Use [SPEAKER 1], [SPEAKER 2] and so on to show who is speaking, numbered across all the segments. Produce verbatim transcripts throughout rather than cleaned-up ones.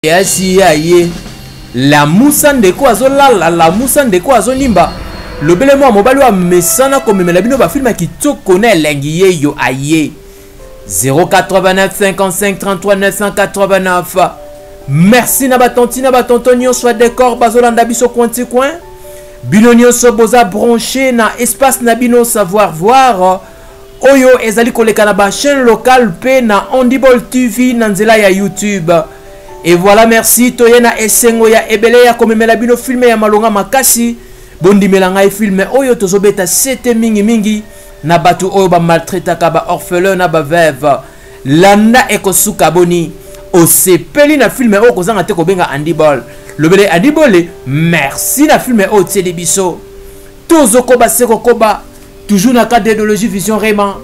[SPEAKER 1] Yasi aye la musa ndeko azolala la musa ndeko azolimba lobele mo mobali wa mesana komemela bino ba film kitoko na elengi ye yo aye zéro quatre-vingt-neuf cinquante-cinq trente-trois neuf cent quatre-vingt-neuf. Merci na batonti na batontonio soit décor bazolanda biso coin coin binonio so boza branché na espace na bino savoir voir oyo ezali koleka na ba chaîne locale pe na Audible T V na nzela ya YouTube. Et voilà, merci toyena esengo ya ebele ya komemela bino filme ya malonga makasi bondi melanga e filme oyo tozobeta sete mingi mingi na batu oyo ba maltraita ka ba orphelin na ba veuve landa ekosuka boni osepeli na filme oyo kozanga te kobenga Audible lobele Audible merci na filme oyo tseli biso tozokoba seko koba toujours na cadre d'idéologie vision Raymond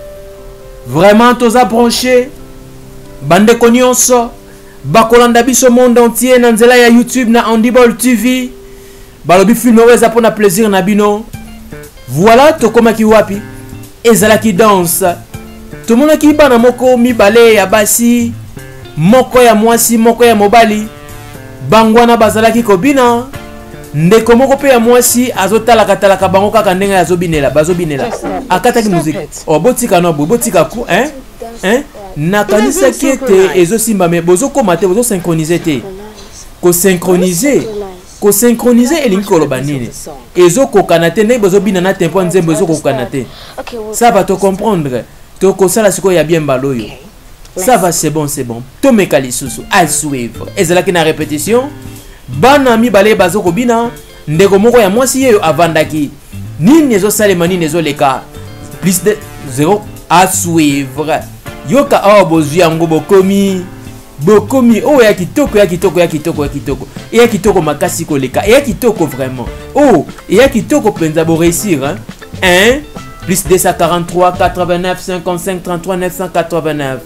[SPEAKER 1] vraiment toza branché bande konyonso bakolanda biso monde entier na nzela ya YouTube na Audible T V balobi film weza pona plaisir na bino voilà tokoma ki wapi ezala ki danse tomona ki bana moko mibale ya basi moko ya mwasi moko ya mobali bangwana bazalaki kobina ndeko moko pe ya mwasi azotala katala ka bango kaka ndenga azobinela bazobinela akataki musique o botika no botika ku hein hein nakanisa ki ete ezosimba me bozokoma te bozosynchronize te kosynchronize kosynchronize elingi koloba nini ezokokana te ndenge bozobina na tempo nzembo ezokokana te ça va te comprendre tokosala sikoyo ya bien mbala oyo ça va c'est bon c'est bon tomeka lisusu à suivre ezalaki na répétition bana mibale bazokobina ndeko moko ya mwasi yeyo avandaki nini ezosalema nini ezoleka plus de zéro à suivre yoka awa bozwi yango bokomi bokomi oh ya kitoko ya kitoko ya kitoko ya kitoko ya kitoko makasi koleka ya kitoko vraiment oh ya kitoko penza bo réussir hein un plus deux cent quarante-trois quatre-vingt-neuf cinquante-cinq trente-trois neuf cent quatre-vingt-neuf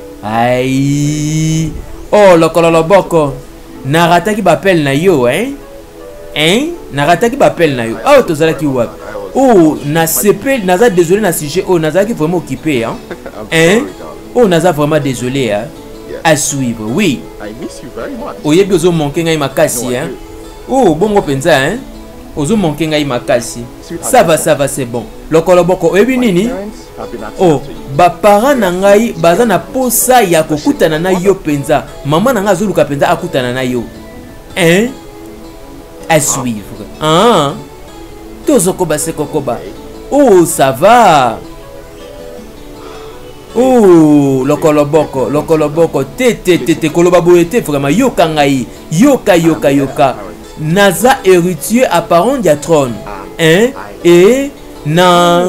[SPEAKER 1] aïe oh lokolo boko narataki bapel na yo hein hein narataki bapel na yo oh tozalaki wapi oh na sepel naza désolé na sujet oh nazaki vraiment occupé hein hein oh naza vraiment désolé hein à suivre oui oyebi ozo manquer ngai makasi hein oh bongo penza hein ozo manquer ngai makasi ça va ça va c'est bon lokolo boko oyebi nini oh ba parents na ngai baza na posa ya kokutana na yo penza mama na ngai azoluka penza akutana na yo hein à suivre ah tozoko base kokoba oh ça va oh lokolo boko lokolo boko te te te te koloba boete vraiment yoka ngai yoka yoka yoka naza héritier apparent du trône hein et na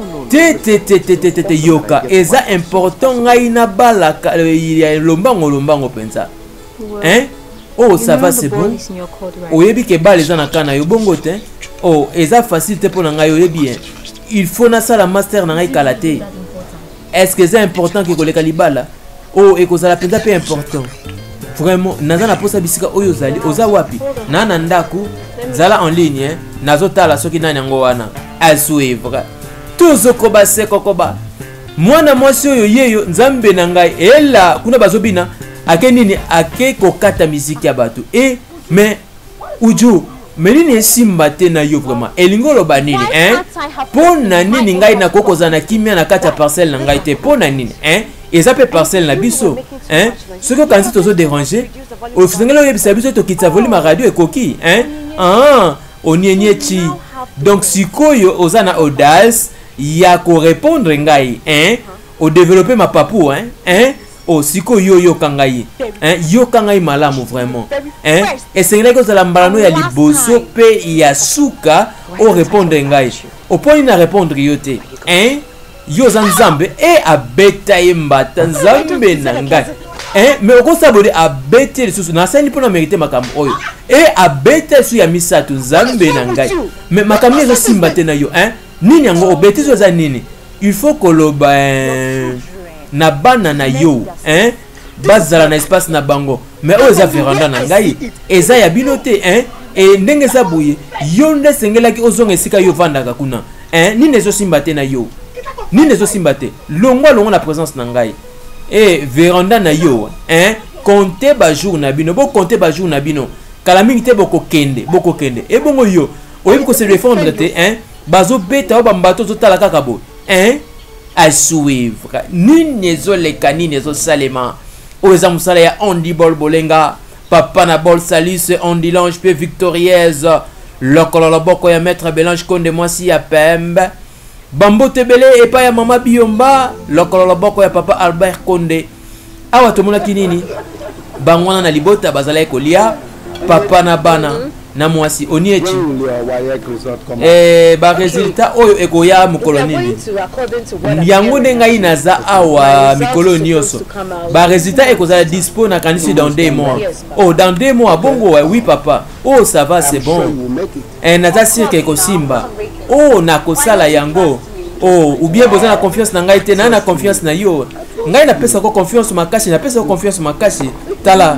[SPEAKER 1] te te te te te te yoka eza important ngai na balaka ya lombango lombango penza hein oh ça va c'est bon oyebi ke bal eza na kana yo bongo te oh eza facile te pona ngai oyebi hein il faut na sala master na ngai kalate. Est-ce que c'est important que koleka libala oh et que ça la penza peu important vraiment naza na posa bisika oyo zali oza wapi na na ndaku zala en ligne hein nazotala soki nani yango wana à suivre tozoko base kokoba mwana mwasi oyo yeyo nzambe na ngai ela kuna bazobina ake nini ake kokata miziki ya bato et mais uju menini esimba te na yo vraiment elingolo banini hein pona nini ngai na kokoza na kimia na kata parcelle na ngai te pona nini hein eza pe parcelle na biso hein ce que quand tozo déranger au fingelo yebisa biso to kitsa volume radio ekoki hein ah onienye chi donc sikoyo ozana audace ya ko répondre ngai hein au développer ma papu hein hein oh siko yo yo kangai hein yo kangai malamu vraiment hein et c'est là que ça la mbalano ya liboso pe ya suka o répondre ngai au point na répondre yote hein yo zanzambe et abeta yembata nzambe na ngai hein mais oko sabode abete lisusu na sani pona mériter makambo oyo et abeta su ya misato nzambe na ngai mais makambo ezo simba te na yo hein nini yango obete zo za nini il faut koloba hein na bana na yo hein bazala na espace na bango mais o eza veranda na ngai eza ya binote hein et ndenge za boye yo nde sengelaki ozonga esika yo vandaka kuna hein nini ezo simba te na yo nini ezo simba te longwa longo na présence na ngai et veranda na yo hein compter ba jour na bino bo compter ba jour na bino kala mingi te boko kende boko kende e bongo yo oyebi ko se défendre te hein bazo beta ba mbato zo tala kaka bo hein à suivre nini ezoleka nini ezosalema oyo eza mosala ya Andy Bol Bolenga papa na bol salis Andy Lange pe victorieuse lokolo loboko ya maître Belange Konde mwasi ya pembe bambo tebele epa ya mama Biomba lokolo loboko ya papa Albert Konde awa tomonaki nini bangwana na libota bazala kolia papa na bana na mwasi oniechi eh ba resultat oyo ekoya mukolo nini yango ndengai naza awa mikolo nyoso ba resultat ekozala dispo na kanisi dans deux mois oh dans deux mois bongo oui papa oh ça va c'est bon eh naza sirke ekosimba oh nakosala yango oh ou bien besoin na confiance na ngai te na na confiance na yo ngai na pesa ko confiance makasi na pesa ko confiance makasi tala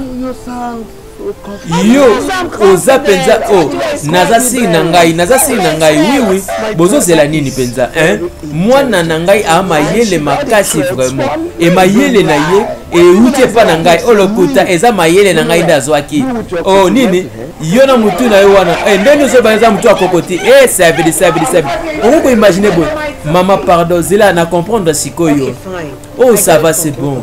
[SPEAKER 1] yo oza penza oh naza siri na ngai naza siri na ngai oui oui bozo zela nini penza hein mwana na ngai a mayele makasi vraiment e mayele na ye e uti pa na ngai olokuta eza mayele na ngai ndazwaki oh nini yo na mutu na yo wana eh ndeni zo banza mutu akokoti eh ça veut dire ça veut dire ça on peut imaginer bon mama pardon zela na comprendre sikoyo oh ça va c'est bon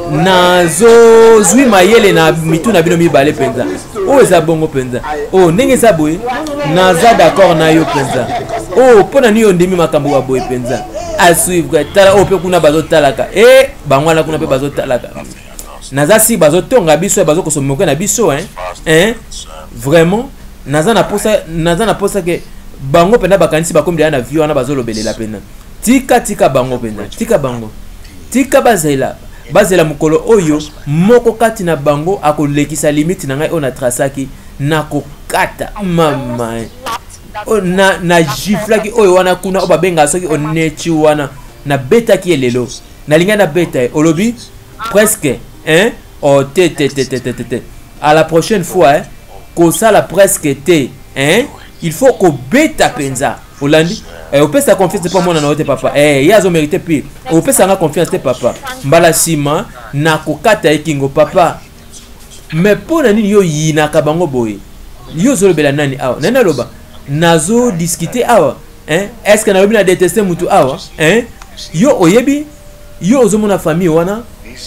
[SPEAKER 1] nazo zwi mayele na mitu na bino mibale penza o eza bongo penza o ndenge eza boye naza d'accord na yo penza o pona ni yo ndimi makambo wa boye penza a suivre tala o pe kuna bazo talaka e bangwana kuna pe bazo talaka naza si bazo tonga biso bazo kosomoka na biso hein hein vraiment naza na posa naza na posa ke bango pena bakanisi bakombi na vio na bazo lobelela pena tika tika bango pena tika bango tika bazela bazela mukolo oyo moko kati na bango akolekisa limite na ngai ona trasaki na kokata mama o na na jiflaki oyo wana kuna oba benga soki onechi wana na beta ki elelo na linga na beta olobi presque hein oh te te te te te te à la prochaine fois hein ko sala presque te hein il faut ko beta penza Olandi eh opesa confiance pas mona na ote papa eh yazo mérité pire opesa nga confiance te papa mbala sima na kokata ekingo papa mais pona nini yo yina ka bango boye yo zolo bela nani awa nana loba nazo discuter awa hein est-ce que na lobi na détester mutu awa hein yo oyebi yo ozomona famille wana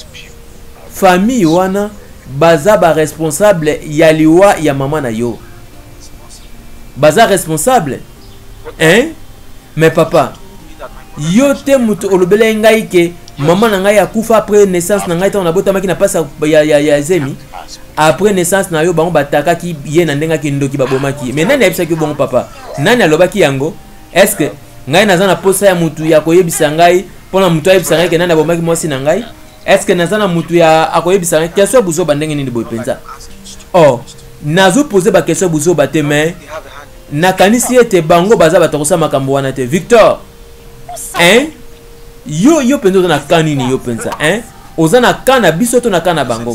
[SPEAKER 1] famille wana baza ba responsable ya liwa ya mama na yo baza responsable hein mais papa yo te mutu olobele ngai ke maman na ngai akufa après naissance na ngai ta na bota maki na pasa ya ya ya zemi après naissance na yo bango bataka ki ye na ndenga ki ndoki babomaki mais nani abisa ki bongo papa nani alobaki yango est-ce que ngai naza na posa ya mutu ya koyebisa ngai pona mutu ayebisa ngai ke nani abomaki mwasi na ngai est-ce que naza na mutu ya akoyebisa ngai question buzo bandenge nini boy penza oh nazo poser ba question buzo bate mais nakanisi ete bango baza batakosa makambo wana te Victor hein yo yo penzo na kanini yo penza hein ozana kana biso to na kana bango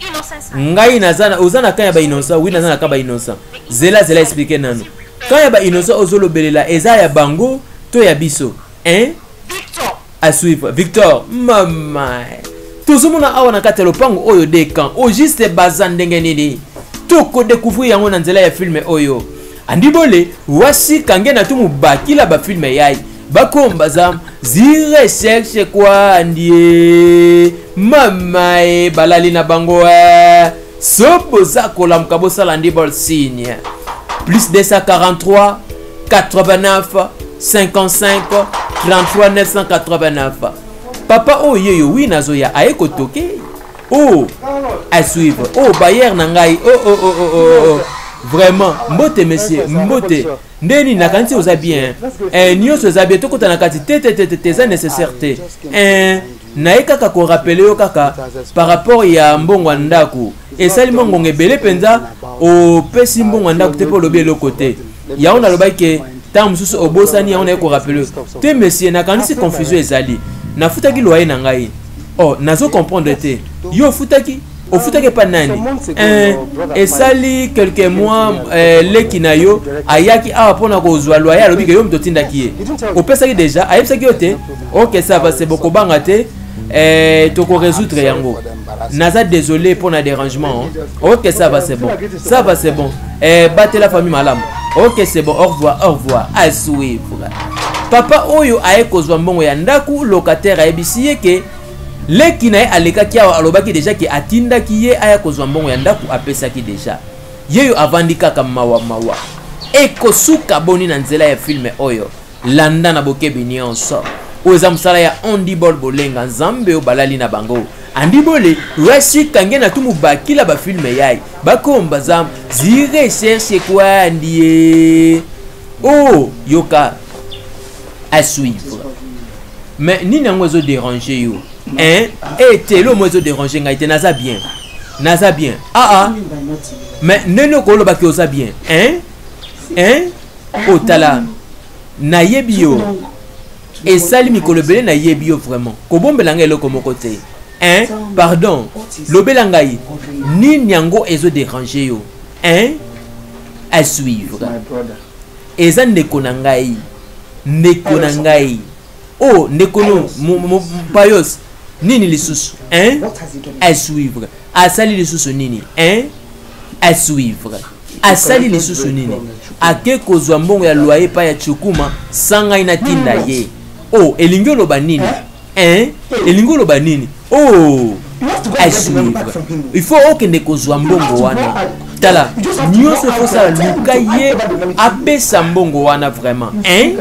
[SPEAKER 1] ngai nazana ozana kanya ba innocent oui nazana ka ba innocent zela zela expliquer nanu kanya ba innocent ozolobelela eza ya bango to ya biso hein Victor à suivre Victor mama tozomona awa na katelo pango oyo de kan o juste bazandenge nini to ko découvrir yango na nzela ya film oyo andibole wasi kange na tumu bakila ba film yai bakomba zam zire cherche kwa ndie mama e balali na bango eh sobo za kola mkabo sala ndibol signe plus deux cent quarante-trois quatre-vingt-neuf cinquante-cinq trente-trois neuf cent quatre-vingt-neuf papa oh yeyo wi nazoya aeko toke oh à suivre oh bayer na ngai oh oh oh oh oh vraiment mbote monsieur mbote ndeni nakanti oza bien eh nyoso oza bien tokota na kati te te te te za nécessaire te eh na kaka ko rappeler yo kaka par rapport ya mbongo ndaku esali mbongo ngebele penza o pesi mbongo ndaku te po lobi le côté ya on a loba ke tant mususu obosani ya on a ko rappeler te monsieur nakanisi confusion ezali na futaki loyer na ngai oh nazo comprendre te yo futaki au foot que pas nani et sali quelques mois les kinayo ayaki a pona ko zwa loyer lobi ke yo mtotinda kié au pesa ki déjà ayebisa ki yote OK ça va c'est beaucoup bangate eh toko résoudre yango. Naza désolé pour le dérangement. Hein. Ok, ça va, c'est bon. Ça va, c'est bon. Eh, battez la famille malam. Ok, c'est bon. Au revoir, au revoir. À suivre. Papa Oyo a kozwa mbongo ya ndaku locataire a ebisiye ke leki na aleka ki alobaki déjà ki atinda ki ye aya kozwa mbongo ya ndaku apesa ki déjà. Yeyo avandika kama mawa mawa. Eko suka boni na nzela ya filme Oyo. Landa na bokebi nyonso. Oza msala ya Ondi Bol Bolenga Nzambe o balali na bango. Andi bole resi kange na tumu bakila ba filme yai. Bakomba zam zi recherche kwa ndie. Oh, yoka à suivre. Mais ni n'a pas dérangé yo. Hein? Et t'es le moins dérangé ngaite naza bien. Naza bien. Ah ah. Mais ne ne kolo ba kiosa bien. Hein? Hein? Otala. Na yebio. Et sali mikolo bele na yebio vraiment. Kobombe langa elo komo côté. Hein? Pardon. Lobelangai. Ni nyango ezo dérangé yo. Hein? À suivre. Eza ndeko na ngai. Ndeko na ngai. Oh, ndeko no payos. Nini lisusu? Hein? À suivre. Asali lisusu nini? Hein? À suivre. Asali lisusu nini? Ake kozwa mbongo ya loyer pa ya chukuma sanga ina tinda ye. Oh, elingo loba nini? Hein? Elingo loba nini? Oh, à suivre. Il faut okende kozwa mbongo wana. Tala, nyonso fosa lukaye apesa mbongo wana vraiment. Hein?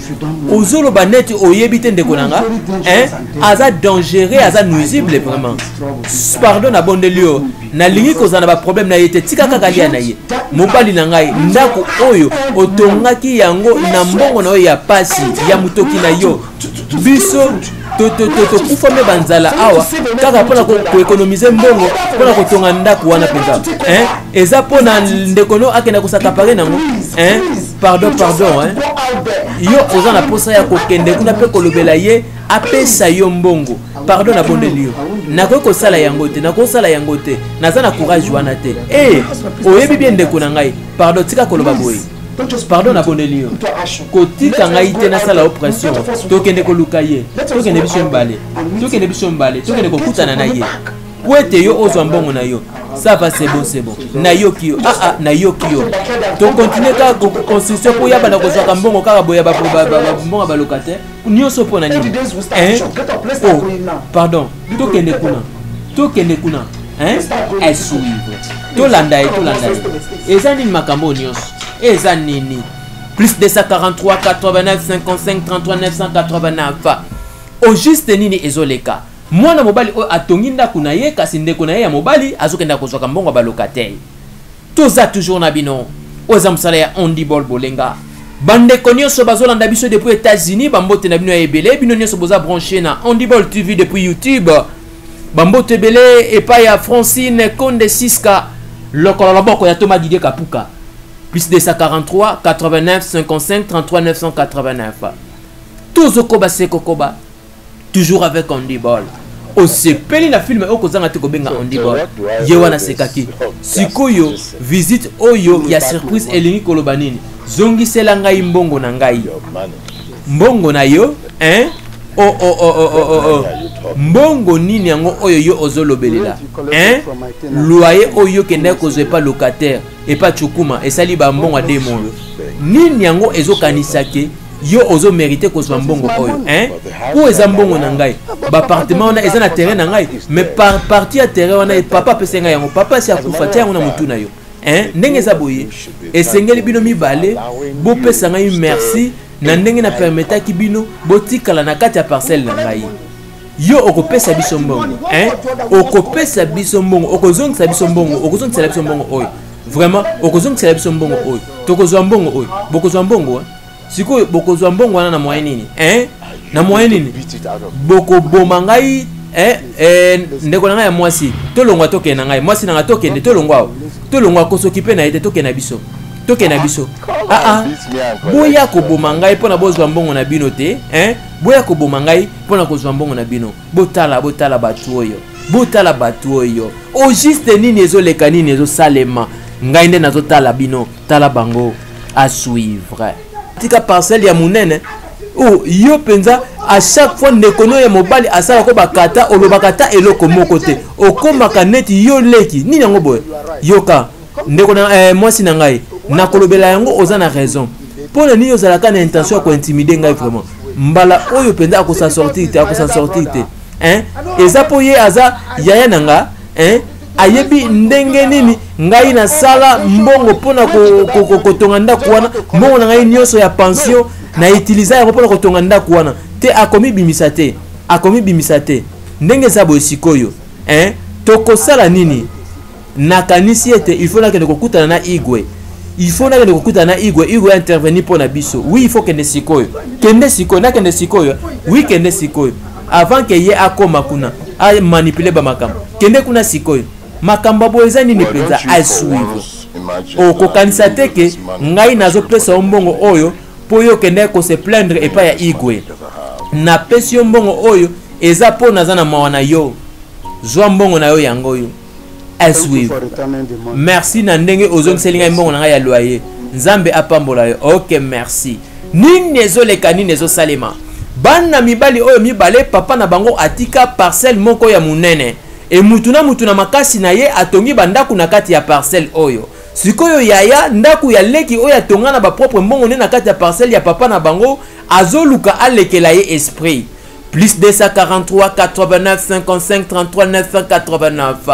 [SPEAKER 1] Ozolo baneti oyebite ndeko nanga. Hein? Aza dangereux, aza nuisible vraiment. Pardon na bondelio. Na lingi kozana ba problème na yete tika kaka lia na ye. Mobali na ngai ndako oyo otongaki yango na mbongo na yo ya pasi ya mutoki na yo. Biso to to to to kufame banzala awa kaka pona ko économiser mbongo pona ko tonga ndako wana penza. Hein? Eza pona ndekono akena kusaka pare nango. Hein? Pardon pardon hein. Yo ozana posa ya kokende kuna pe kolobela ye apesa yo mbongo. Pardon na bondelio. Nako ko sala yango te, nako sala yango te. Naza na courage wana te. Eh, oyebi bien ndeko na ngai. Pardon tika koloba boy. Pardon na bondelio. Kotika ngai te na sala oppression. Tokende ko lukaye. Tokende biso mbale. Tokende biso mbale. Tokende ko kutana na ye. Kwete yo ozwa mbongo na yo. Ça va c'est bon c'est bon. Na yo kiyo. Ah ah na yo kiyo. To continuer ka construction pour ya bana ko zwa mbongo kaka boya ba mbongo ba locataire. Nyonso pona nini? Hein? Oh, pardon. Tokende kuna. Tokende kuna. Hein? À suivre. To landa e to landa e. Eza nini makambo nyonso? Eza nini? Plus deux cent quarante-trois quatre-vingt-neuf cinquante-cinq trente-trois neuf cent quatre-vingt-neuf. Au juste nini ezoleka. Mwana mobali o atonginda kuna ye kasi ndeko na ye ya mobali azokenda kozwaka mbongo ba locataire. Toza toujours na bino. Oza msala ya Ondi Bol Bolenga. Bande nyonso bazolanda biso depuis États-Unis, bambote na bino ya ebele, bino nyonso boza branché na Ondi Bol T V depuis YouTube. Bambote ebele epa ya Francine Konde Siska, lokolo loboko ya Thomas Didier Kapuka. Plus deux cent quarante-trois quatre-vingt-neuf cinquante-cinq trente-trois neuf cent quatre-vingt-neuf. Tozo koba seko koba. Toujours avec Ondi Bol. Osepeli na film oko zanga te kobenga Ondi Bol. Yewana sekaki. Sikoyo visite oyo ya surprise elingi koloba nini. Zongisela ngai mbongo na ngai. Mbongo na yo, hein? Oh oh oh oh oh oh. Mbongo nini yango oyo yo ozolobelela. Hein? Loyer oyo kende kozwe pa locataire et pas chukuma et sali ba mbongo de mon. Nini yango ezokanisake yo ozo mériter kozwa mbongo oyo, hein? Ko eza mbongo na ngai. Ba appartement na eza na terrain na ngai, mais par partie à terrain wana papa pesa ngai yango. Papa si akufa tia ngona mutu na yo. Hein? Ndenge za boye. Esengeli bino mibale, bo pesa ngai merci. Na ndenge na permeta ki bino botikala na kati ya parcelle na ngai. Yo okopesa biso mbongo, hein? Okopesa biso mbongo, okozongisa biso mbongo, okozongisa biso mbongo oyo. Vraiment, okozongisa biso mbongo oyo. Tokozwa mbongo oyo. Bokozwa mbongo, siko bokozwa mbongo wana na moyen nini, hein? Na moyen nini? Boko boma ngai, eh eh ndeko na ngai ya mwasi. Tolongwa toke na ngai, mwasi na ngai toke tolongwa. Tolongwa kosokipe na ete toke na biso. Toke na biso. Ah ah. Boya ko boma ngai pona bozwa mbongo na bino te, hein? Boya ko boma ngai pona kozwa mbongo na bino. Botala botala batu oyo. Botala batu oyo. O juste nini ezoleka nini ezosalema. Ngai nde nazotala bino, tala bango à suivre. Tika parcelle ya munene oh yo penza à chaque fois ndekono ya mobali asala ko bakata olobakata eloko moko te okomaka neti yo leki nini yango boye yoka ndekona eh, mwasi na ngai nakolobela yango oza na raison pona nini ozalaka na intention ko intimider ngai vraiment mbala oyo penza akosa sortir te akosa sortir te hein eza po ye aza yaya nanga hein ayebi ndenge nini ngai na sala mbongo pona ko kotonga ndako wana mbongo na ngai nyonso ya pension na utiliser yango pona kotonga ndako wana te akomi bimisa te akomi bimisa te ndenge za boye sikoyo hein tokosala nini nakanisi ete il faut nakende kokutana na igwe il faut nakende kokutana na igwe igwe intervenir pona biso oui il faut kende sikoyo kende sikoyo nakende sikoyo oui kende sikoyo avant que ye akoma kuna a manipuler ba makambo kende kuna sikoyo makambo boeza nini penza a suivre o kokanisa te ke ngai nazo pesa mbongo oyo po yo kende ko se plaindre et pas ya igwe na pesi mbongo oyo eza po nazana mawana yo zwa mbongo na yo yango yo a suivre merci na ndenge ozong selinga mbongo na ngai ya loyer nzambe apambola yo OK merci nini ezoleka nini ezosalema bana mibali oyo mibale papa na bango atika parcelle moko ya munene e mutuna mutuna makasi na ye atongi bandaku na kati ya parcelle oyo sikoyo yaya ndaku ya leki oyo atonga na ba propre mbongo ne na kati ya parcelle ya papa na bango azoluka alekela ye esprit plus deux cent quarante-trois quatre-vingt-neuf cinquante-cinq trente-trois neuf cent quatre-vingt-neuf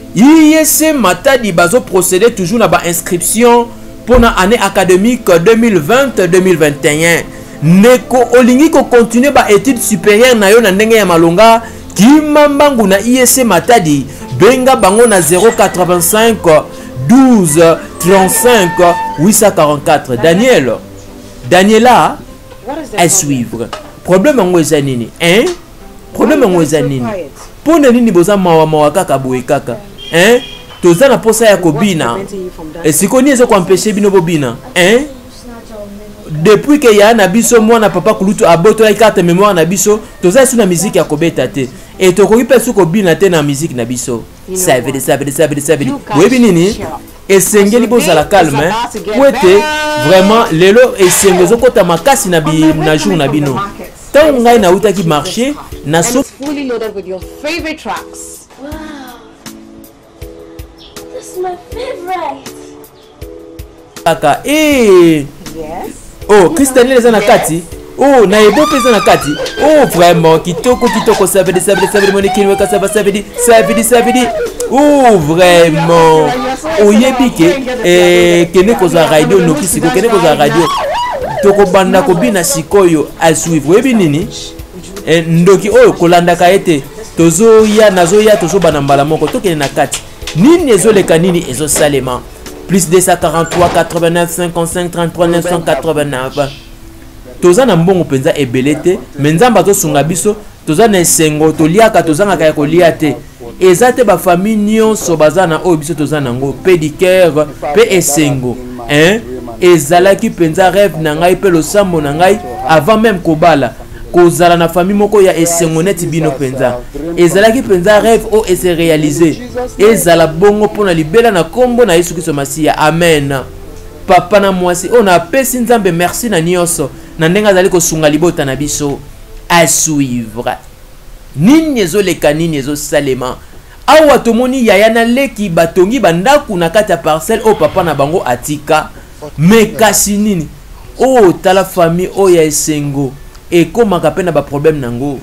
[SPEAKER 1] I S Matadi bazo procéder toujours na ba inscription pour na année académique deux mille vingt deux mille vingt et un neko olingi ko continuer ba études supérieures na yo na ndenge ya malonga kimambangu na I S Matadi benga bango na zéro quatre-vingt-cinq douze trente-cinq huit cent quarante-quatre Daniel Daniela à suivre problème ngo eza nini hein problème ngo eza nini pona nini boza mawa mawa kaka boye kaka hein toza na posa ya kobina et sikoni ezo ko empêcher bino bobina hein depuis que ya na biso mwana papa kulutu aboto ya carte mémoire na biso toza su na musique ya kobeta te et to ko ipesu ko bina te na musique na biso ça veut dire ça veut dire ça veut dire ça veut dire webi nini esengeli bozala calme wete vraiment lelo esengezo kota makasi na bi na jour na bino tant ngai na uta ki marché na so
[SPEAKER 2] fully loaded with your favorite tracks.
[SPEAKER 3] Wow, this is my favorite.
[SPEAKER 1] kaka eh
[SPEAKER 2] Yes.
[SPEAKER 1] oh Christian les na kati oh na ebo pesa na kati oh vraiment kitoko kitoko ça veut dire ça veut dire ça veut dire moni kinwe ka ça va ça veut dire ça veut dire ça veut dire oh vraiment oh yebike eh kene ko za radio no kisiko kene ko za radio toko banda ko bina sikoyo a suivre webi nini eh ndoki oyo kolanda ka ete tozo ya nazo ya tozo bana mbala moko to kene na kati nini ezoleka nini ezo salema plus deux cent quarante-trois quatre-vingt-neuf cinquante-cinq trente-trois neuf cent quatre-vingt-neuf toza na mbongo penza ebelete menzamba to sunga biso toza na esengo toliaka tozanga kaya kolia te eza te ba famille nyonso bazana oyo biso toza nango pédicure pe esengo hein ezalaki penza rêve na ngai pe losambo na ngai avant même kobala kozala na famille moko ya esengo neti bino penza ezalaki penza rêve o ese réaliser ezala bongo pona libela na kombo na Yesu Kristo Masiya amen papa na mwasi on a pesi nzambe merci na nyonso na ndenga zali ko sunga libota na biso à suivre nini ezoleka nini ezo salema awa tomoni yaya na leki batongi bandaku na kati ya parcelle o papa na bango atika me kasi nini o tala famille o ya esengo et comment kapena ba problème nango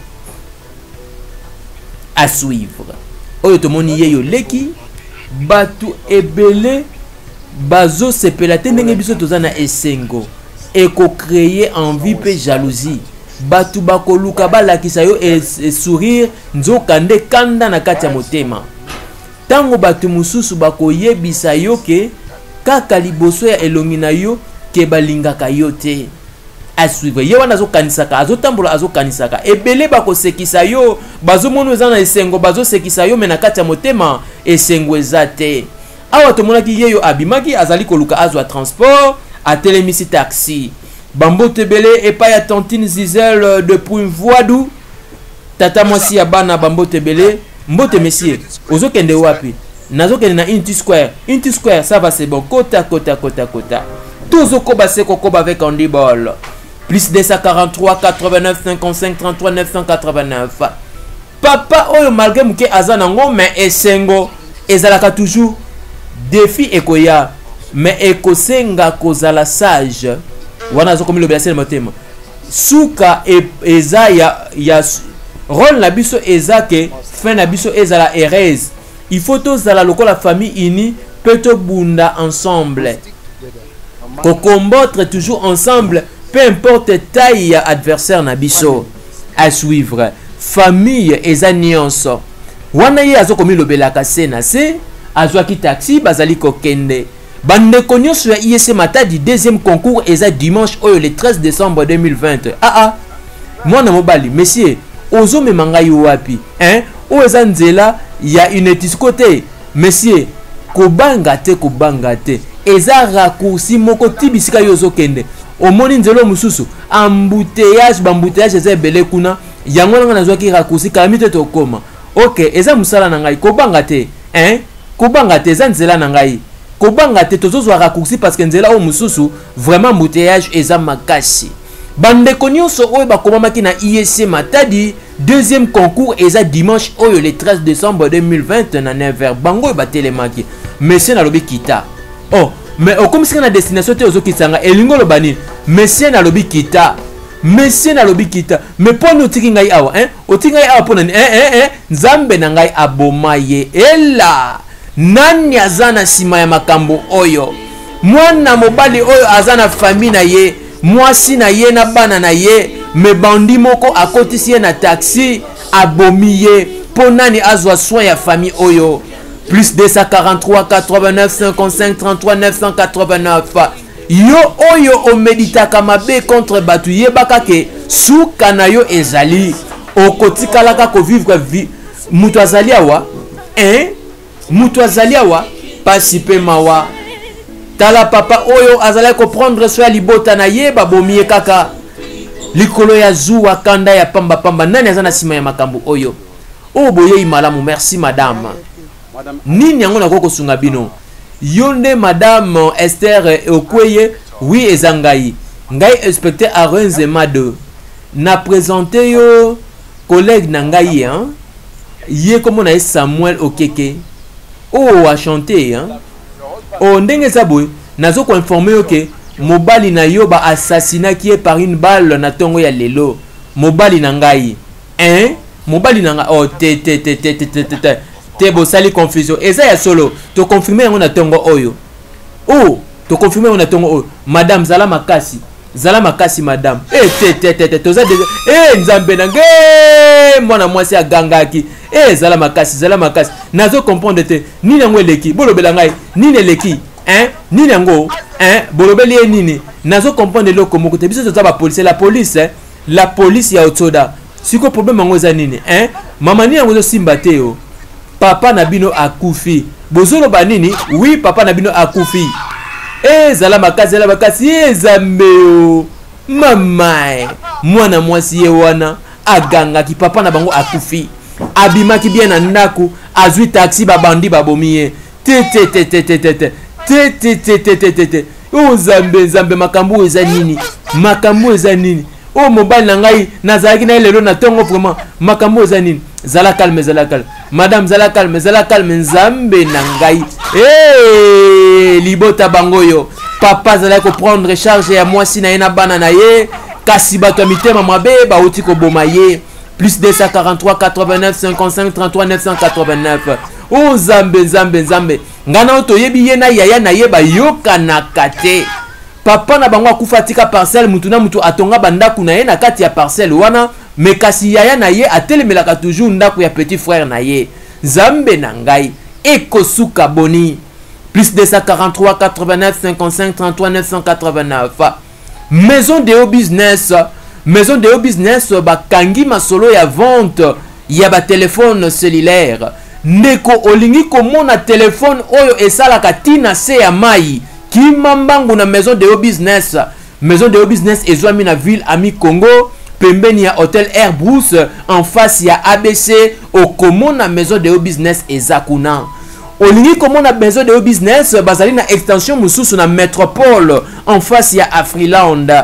[SPEAKER 1] à suivre oyo tomoni yeyo leki batu ebele bazo sepela te ndenge biso toza na esengo et ko créer envie pe jalousie batu bakoluka balakisa yo e, e sourire nzoka nde kanda na kati ya motema tango batu mususu bakoyebisa yo ke kaka liboso ya elongi na yo ke balingaka yo te à suivre ye wana azokanisaka azotambola azokanisaka ebele bakosekisa yo bazomona eza na esengo bazosekisa yo me na kati ya motema esengo eza te awa tomonaki ye yo abimaki azali koluka azwa transport atelemisi taxi bambo tebele epai ya tantine Zizel depuis Voadou tata mwasi ya bana bambo tebele mbote monsieur ozokende wapi nazokende na Inti Square Inti Square ça va c'est bon kota kota kota kota tozokoba seko koba avec Andy Ball plus deux cent quarante-trois quatre-vingt-neuf cinquante-cinq trente-trois neuf cent quatre-vingt-neuf. Papa oyo malgré muke azanango mais esengo ezalaka toujours défi ekoya mais ekosenga kozala sage wana zo komi lobela sele motema suka e, eza ya ya rôle na biso eza ke fin na biso ezala heureuse il faut tozala lokola famille unie peut to bunda ensemble ko combattre toujours ensemble peu importe taille ya adversaire na biso à suivre famille eza nyonso wana ye azo komi lobela kase na se azwaki taxi bazali kokende bandeko nyonso ya I E C Matadi deuxième concours eza dimanche oyo le treize décembre deux mille vingt. Ah ah mwana mobali monsieur ozo memanga yo wapi hein o eza nzela ya inetis côté monsieur kobanga te kobanga te eza raccourci moko tibisika yo zo kende omoni nzelo mususu embouteillage bambouteillage eza ebele kuna yango nanga nazwaki raccourci kalami te tokoma ok eza musala na ngai kobanga te hein kobanga te eza nzela na ngai kobanga te tozozwa raccourci parce que nzela o mususu vraiment embouteillage eza makasi bandeko nyonso oyo bakomamaki na I E C Matadi deuxième concours eza dimanche oyo le treize décembre deux mille vingt na neuf heures bango oyo batelemaki monsieur nalobi kita oh mais okomisika na destination te ozokisanga elingo loba nini monsieur nalobi kita monsieur nalobi kita mais poni otiki ngai awa hein otiki ngai awa pona ni hein hein hein nzambe na ngai aboma ye ela nani aza na nsima ya makambo oyo mwana mobali oyo aza na famille na ye mwasi na ye na bana na ye me bandi moko akotisi ye na taxi abomi ye mpo nani azwa soin ya famille oyo plus deux cent quarante-trois quatre-vingt-neuf cinquante-cinq trente-trois neuf cent quatre-vingt-neuf. Yo oyo omeditaka mabe contre batu yebaka ke suka na yo ezali okotikalaka ko vivre vi mutu azali awa hein mutu azali awa pasi pe mawa tala papa oyo azali ko prendre soin libota na ye babomiye kaka likolo ya zuwa kanda ya pamba pamba nani azana sima ya makambo oyo o boye malamu merci madame nini yango na koko sunga bino yonde madame Esther Okweye oui ezangai ngai inspecteur Arenze Mado na présenté yo collègue na ngai hein yé comme on a Samuel Okeke oh a chanté hein oh ndenge saboy nazo ko informer OK mobali na yo ba assassinat qui est par une balle na tongo ya lelo mobali na ngai hein mobali na ngai oh te te te te te te te te bo sali confusion eza ya solo to confirmer yango na tongo oyo oh to confirmer yango na tongo oyo madame zala makasi zala makasi madame eh te te te te toza de eh nzambe na nge mwana mwasi agangaki eh zala makasi zala makasi nazo comprendre te nini yango eleki bolobela ngai nini eleki hein nini yango hein bolobeli e nini nazo comprendre loko moko te biso toza ba police la police hein? La police ya otsoda siko problème yango eza nini hein mama nini yango zo simba te yo papa nabino akufi bozolo banini oui papa nabino akufi eh zala makasi zala makasi ezambeo mamae mwana mwasi ye wana aganga ki papa na bango akufi abimaki bien na ndako azwi taxi babandi babomiye te te te te te te te te te te te te te o zambe zambe makambo eza nini makambo eza nini o mobile na ngai nazalaki na lelo na tongo vraiment makambo eza nini zala calme zala calme madame zala calme zala calme nzambe na ngai eh libota bangoyo papa zala ko prendre charge ya mwasi na ena bana na ye kasi bato mitema mabe ba oti ko boma ye plus deux cent quarante-trois quatre-vingt-neuf cinquante-cinq trente-trois neuf cent quatre-vingt-neuf o nzambe nzambe nzambe ngana oto yebi ye na yaya na ye ba yoka na kate papa na bango akufa tika parcelle mutu na mutu atonga bandaku na ye na kati ya parcelle wana me kasi yaya na ye atelemelaka toujours ndaku ya petit frère na ye nzambe na ngai ekosuka boni plus deux cent quarante-trois quatre-vingt-neuf cinquante-cinq trente-trois neuf cent quatre-vingt-neuf. Maison de haut business maison de haut business bakangi masolo ya vente ya ba téléphone cellulaire ndeko olingi komona téléphone oyo esalaka tina se ya mai kimambangu na maison de haut business maison de haut business ezwami na ville ami Congo pembeni ya Hotel Air Bruce en face ya A B C okomona maison de haut business ezakuna olingi komona maison de haut business bazali na extension mususu na métropole en face ya Afriland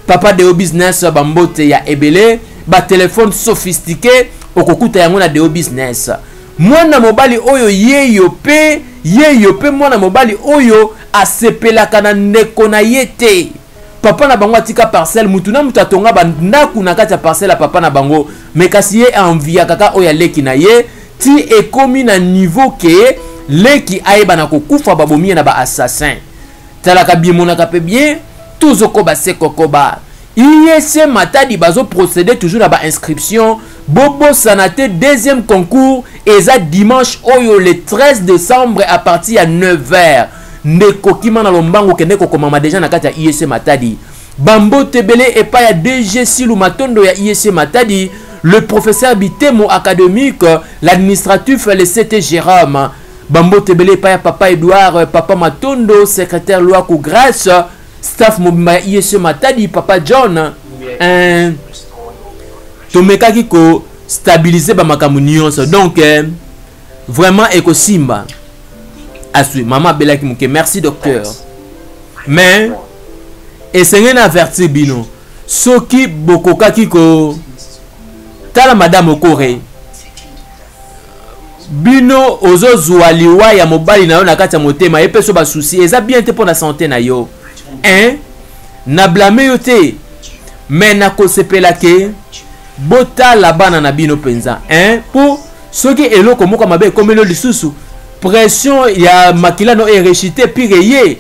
[SPEAKER 1] papa Deo Business bambote ya ebele ba téléphone sophistiqué okokuta yango na Deo Business. Mwana mobali oyo yeyo pe yeyo pe mwana mobali oyo asepelaka na ndeko na yete. Papa na bango atika parcelle mutuna mutatonga bandaku na kati ya parcelle ya papa na bango mekasi ye envia kaka oya leki na ye ti ekomi na niveau ke leki ayeba na kokufa babomi na ba assassin. Talaka bimonaka pe bien tozoko ba sekokoba. I S Matadi bazo procéder toujours à ba inscription Bobo Sanate deuxième concours et ça dimanche oyo le treize décembre à partir à neuf heures. Ndeko kima na lombango kende ko komama déjà na kati ya I S Matadi. Bambo Tebele et pas ya D G Silou Matondo ya I S Matadi, le professeur Bitemo académique, l'administratif le C T Jérôme. Bambo Tebele et pas ya papa Edouard, papa Matondo, secrétaire loi kou grâce. Staff mobimba I S Matadi, papa John, un tomeka kiko stabiliser ba makambu nyonso. Donc euh, vraiment eko simba. Asui maman belaki muke merci docteur. Mais essayez d'avertir bino. Soki bokoka kiko tala madame okore. Bino ozo zualiwa ya mobali na yo na kati ya motema epeso ba souci eza bien te pour la santé na yo. Hein? Na blame yo te. Mais na kosepela ke bota la bana na bino penza. Hein? Pour ceux qui eloko moko mabe comme le lisusu. Pression ya makila no e rechité pire ye.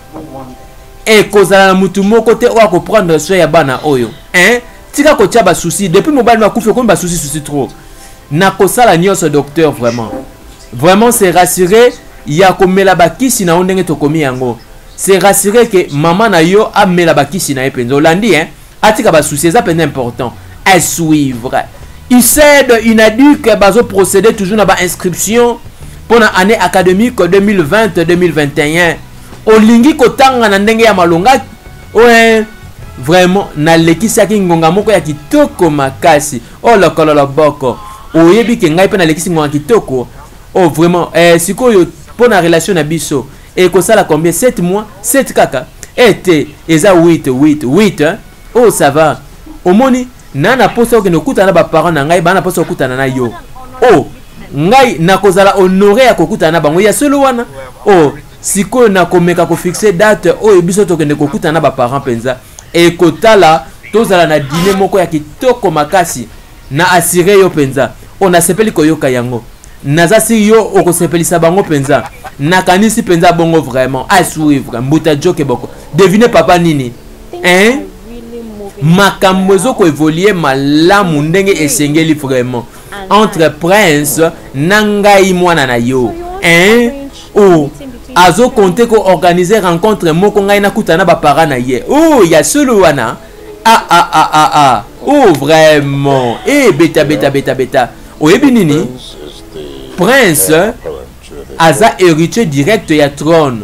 [SPEAKER 1] E kozala na mutu moko te o ko prendre soin ya bana oyo. Hein? Tika ko tia ba souci depuis mobali na kufa ko ba souci souci trop. Na kosala nyonso docteur vraiment. Vraiment c'est rassuré ya komela bakisi na ondenge to komi yango. C'est rassuré que maman na yo a mis la bakisi na epenzo landi hein atika ba souci ça c'est important à suivre. Il cède inaduque bazo procéder toujours na ba inscription pour la année académique deux mille vingt deux mille vingt et un. Olingi kotanga na ndenge ya malonga ouais vraiment na lekisa ki ngonga moko ya kitoko makasi oh la kolola boko oyebi ke ngai pe na lekisi ngonga kitoko oh vraiment eh sikoyo pour la relation na biso. Et que ça la combien sept mois sept kaka et eza huit huit huit hein? Oh ça va omoni nana poso ke nokuta na ba parents na ngai bana poso okuta na yo oh ngai na kozala honorer ya kokuta na bango ya solo wana oh siko na komeka ko fixer date oh ebiso to kende kokuta na ba parents penza et kotala tozala na dîner moko ya kitoko makasi na assurer yo penza on a sepeli koyoka yango nazasi yo okosepelisa bango penza nakanisi penza bongo vraiment à suivre mbuta joke boko devinez papa nini hein makambo ezoko évoluer malamu ndenge esengeli vraiment entre prince na ngai mwana na yo hein oh azo compter ko organiser rencontre moko ngai na kutana ba parents na ye oh ya solo wana ah ah ah ah ah oh vraiment eh beta beta beta beta oyebi nini Prince aza héritier direct ya trône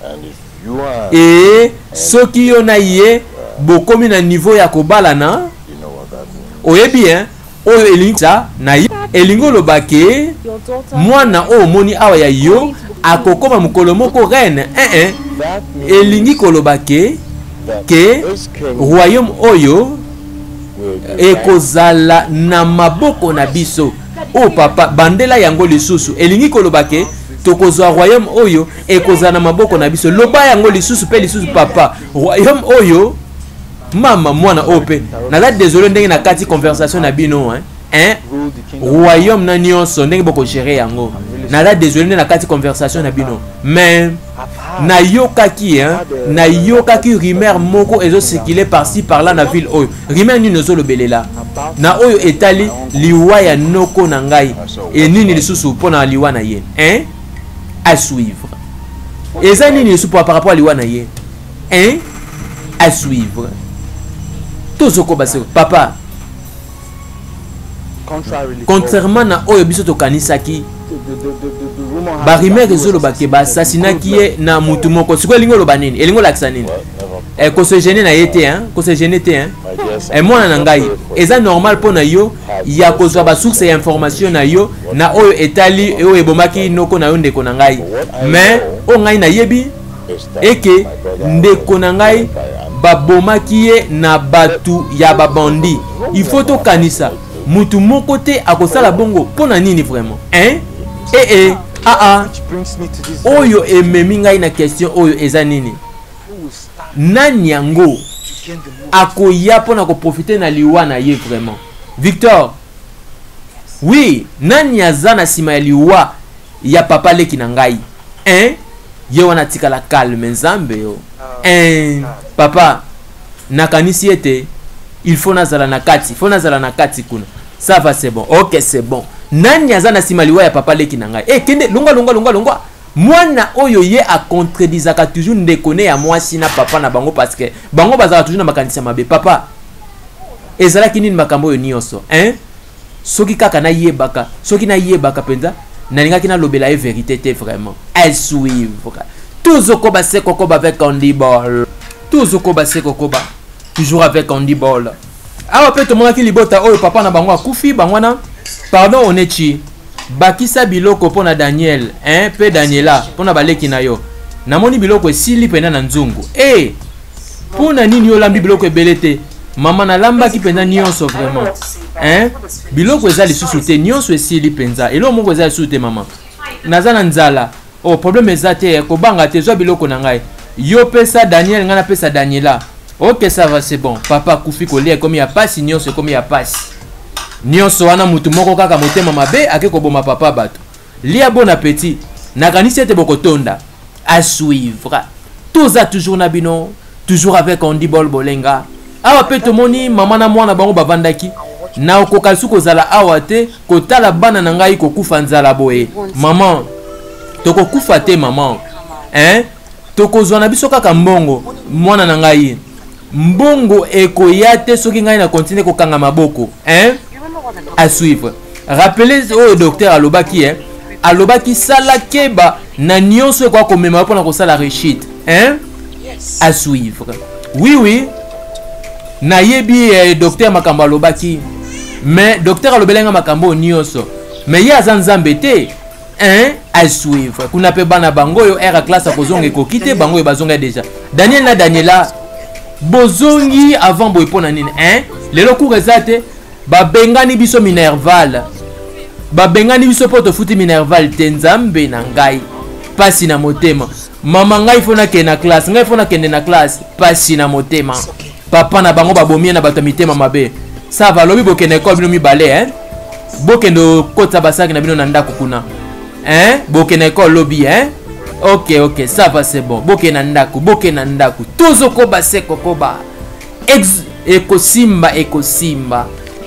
[SPEAKER 1] et soki yo na ye bokomi na niveau ya kobalana oyebi hein oyo elingi sa na ye elingo lobake mwana o moni awa ya yo akokoma mukolo moko reine eh eh elingi kolobake ke royaume oyo ekozala na maboko na biso. Oh papa bandela yango lisusu elingi kolobake tokozwa royaume oyo ekozala na maboko na biso loba yango lisusu pe lisusu papa royaume oyo mama mwana ope naza désolé ndenge na kati conversation na bino hein hein royaume na nyonso ndenge boko gérer yango naza désolé ndenge na kati conversation na bino mais na yokaki hein na yokaki rumeur moko ezo circuler par-ci par-là na ville oyo rumeur nini ezo lobelela na oyo etali liwa ya noko na ngai et nini lisusu pona liwa na ye hein à suivre eza nini lisusu par rapport à liwa na ye hein à suivre tozoko base papa contrairement na oyo biso tokanisaki barimere ezolobake basasinaki ye na mutu moko siko elingo loba nini elingo lakisa nini eh kose gêner na ye te hein kose gêner te hein et mwana na ngai eza normal pona yo ya kozwa ba source ya information na yo na oyo etali oyo ebomaki noko na yo ndeko na ngai mais o ngai na yebi eke ndeko na ngai babomaki ye na batu ya babandi. Il faut to kanisa mutu moko te akosala bongo pona nini vraiment hein eh eh ah ah oyo ememi ngai na question oyo eza nini nani yango akoya pona ko profiter na liwa na ye vraiment Victor oui nani azana sima ya liwa ya papa leki na ngai hein ye wana tikala calme nzambe yo hein papa nakanisi ete il faut nazala na kati, il faut nazala na kati kuna. Ça va c'est bon. OK, c'est bon. Nani azana simaliwa ya papa leki nanga. Eh kende longa longa longa longa. Mwana oyo ye a contredisaka toujours ndekone ya mwasi na papa na bango parce que bango bazala toujours na makanisa mabe. Papa ezala kinini makambo yo nyoso, hein? Soki kaka na yebaka, soki na yebaka penza, na linga kina lobela e vérité te vraiment. Elle suivre. Tous okoba se kokoba avec Andy Ball. Tous okoba se kokoba. Toujours avec Andy Ball. Ah, peut-être moi qui libota oh papa na bango akufi bangwana. Pardon onechi. Bakisa biloko pona Daniel, hein, pe Daniela, pona baleki na yo. Namoni biloko esili pena na nzungu. Eh. Pona nini yo lambi biloko ebelete? Mama na lamba ki pena nyonso vraiment. Hein? Biloko ezali lisusu te nyonso esili penza. Elo moko ezali lisusu te mama. Nazana nzala. Oh problème ezate ko banga te zo biloko na ngai. Yo pesa Daniel ngana pesa Daniela. OK, ça va, c'est bon. Papa kufi kolia comme il y a pas si nyonso comme il y a pas. Nyonso wana mutu moko kaka motema mabe ake ko boma papa bato. Lia bon appétit. Nakanisi ete bokotonda. À suivre. Tous a toujours na bino, toujours avec Andy Ball Bolenga. Awa pe to moni mama na mwana bango bavandaki. Na okokalsu kozala awa te kotala bana na ngai kokufa nzala boye. Maman, toko kufa te maman. Hein? Toko zwana biso kaka mbongo mwana na ngai. Mbongo ekoyate soki ngai na continuer ko kanga maboko hein à suivre. Rappelez au docteur alobaki hein alobaki sala keba na nyonso kwa komema pona ko sala rechit hein à suivre. Oui oui na yebi eh, docteur makambo alobaki mais docteur alobelenga makambo nyonso mais ya zanzambe te hein à suivre. Kuna pe bana bango yo era classe ko zonga ko kite bango yo bazonga déjà Daniel na Daniela bozongi avant boy pona nini hein lelo ku rezate ba bengani biso minerval ba bengani biso poto futi minerval tenzambe na ngai pasi na motema mama ngai fona ke na classe ngai fona kende na classe pasi na motema papa na bango babomie na bato mitema mabe ça va lobi bokende école bino mi balé hein bokendo kota basaki na bino na ndako kuna hein bokende école lobi hein. OK, OK, ça va, c'est bon. Boke nandaku, boke nandaku. Tozo koba seko koba. Ex ekosimba, ekosimba.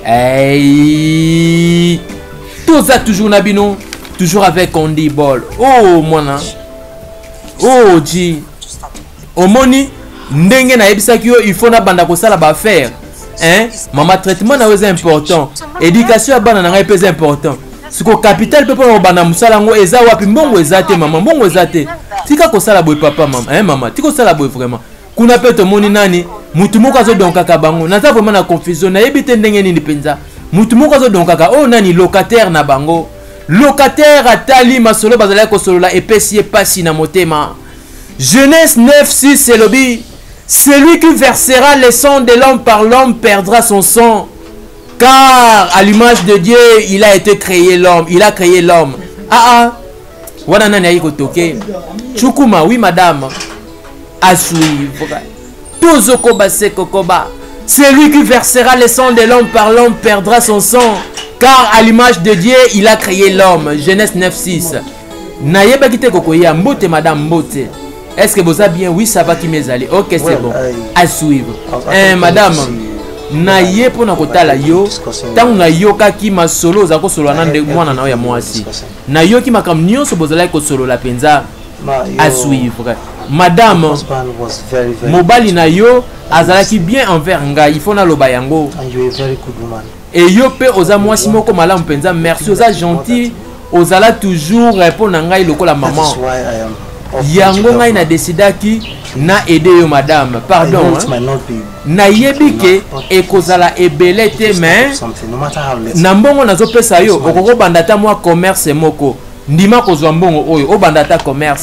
[SPEAKER 1] Hey. Toza toujours nabino, toujours avec Andy Ball. Oh, mwana. Oh, ji. Omoni, ndenge na ebisaki yo, il faut na banda ko sala ba faire. Hein? Mama traitement na weza important. Éducation bana na ngai pesa important. Siko capital pepe na bana musala ngo eza wapi mbongo ezate mama mbongo ezate tika ko sala boy papa mama hein mama tiko sala boy vraiment kuna pe to moni nani mutu moko azo donka ka bango naza vraiment na confusion na yebite ndenge nini penza mutu moko azo donka ka oh nani locataire na bango locataire atali masolo bazala ko solo la epesi epasi na motema. Genèse neuf six c'est lobby celui qui versera le sang de l'homme par l'homme perdra son sang. Car à l'image de Dieu, il a été créé l'homme. Il a créé l'homme. Ah ah. Wana nani ayi kotoke. Chukuma, oui madame. À suivre. Tozo koba seko koba. Celui qui versera le sang de l'homme par l'homme perdra son sang. Car à l'image de Dieu, il a créé l'homme. Genèse neuf six. Nayeba kite kokoya mbote madame mbote. Est-ce que vous avez bien? Oui, ça va qui m'est allé. OK, c'est bon. À suivre. Eh madame. Na ye pona kotala yo tangu na yo kaki masolo za ko solo na ndeko mwana na ya mwasi na yo ki makam nyonso bozala ko solo la penza à suivre. Madame mobali na yo azalaki bien envers nga il faut na loba yango et yo pe oza mwasi moko malamu penza merci oza gentil ozala toujours répondre ngai lokola maman yango ngai na decidaki na aider yo madame pardon na yebike ekozala ebele te mais na mbongo nazo pesa yo okoko bandata mwa commerce moko ndima kozwa mbongo oyo o bandata commerce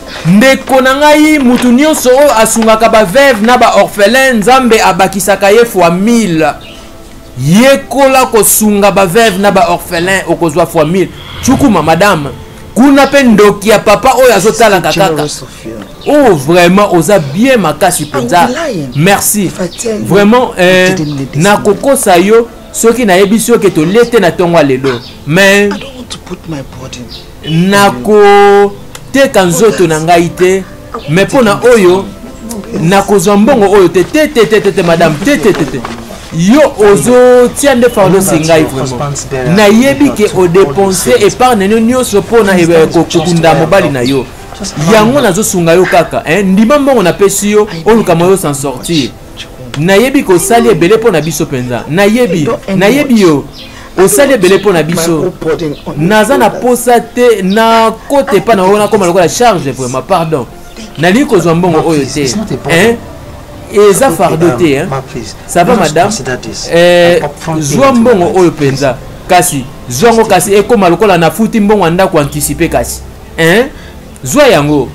[SPEAKER 1] ndeko na ngai mutu nyonso oyo asungaka baveve na baorphelin nzambe abakisaka ye fois mille yekola kosunga baveve na baorphelin okozwa fois mille chukuma madame kuna pe ndoki ya papa oyo azotalaka kaka oh vraiment oza bien makasi penza merci vraiment eh, nakokosa yo soki nayebi soki tolete na tongo lelo mais nako teka nzoto na ngai te mais pona oyo nakozwa mbongo oyo te te te te te madame te te te yo ozo tia nde fardo singai vraiment nayebi ke o dépenser épargne no nyonso pona kokunda mobali na yo yango nazosunga yo kaka hein ndima mbongo napesi yo oluka moyo s'en sortir nayebi ko sali ebele pona biso penza nayebi nayebi yo osali ebele pona biso naza na posa te na kote pa na ona koma lokola charge vraiment pardon nali kozwa mbongo oyo te hein eza fardo te hein ça va madame eh zwa mbongo oyo penza kasi zongo kasi ekoma lokola na futi mbongo ndako anticiper kasi hein zwa yango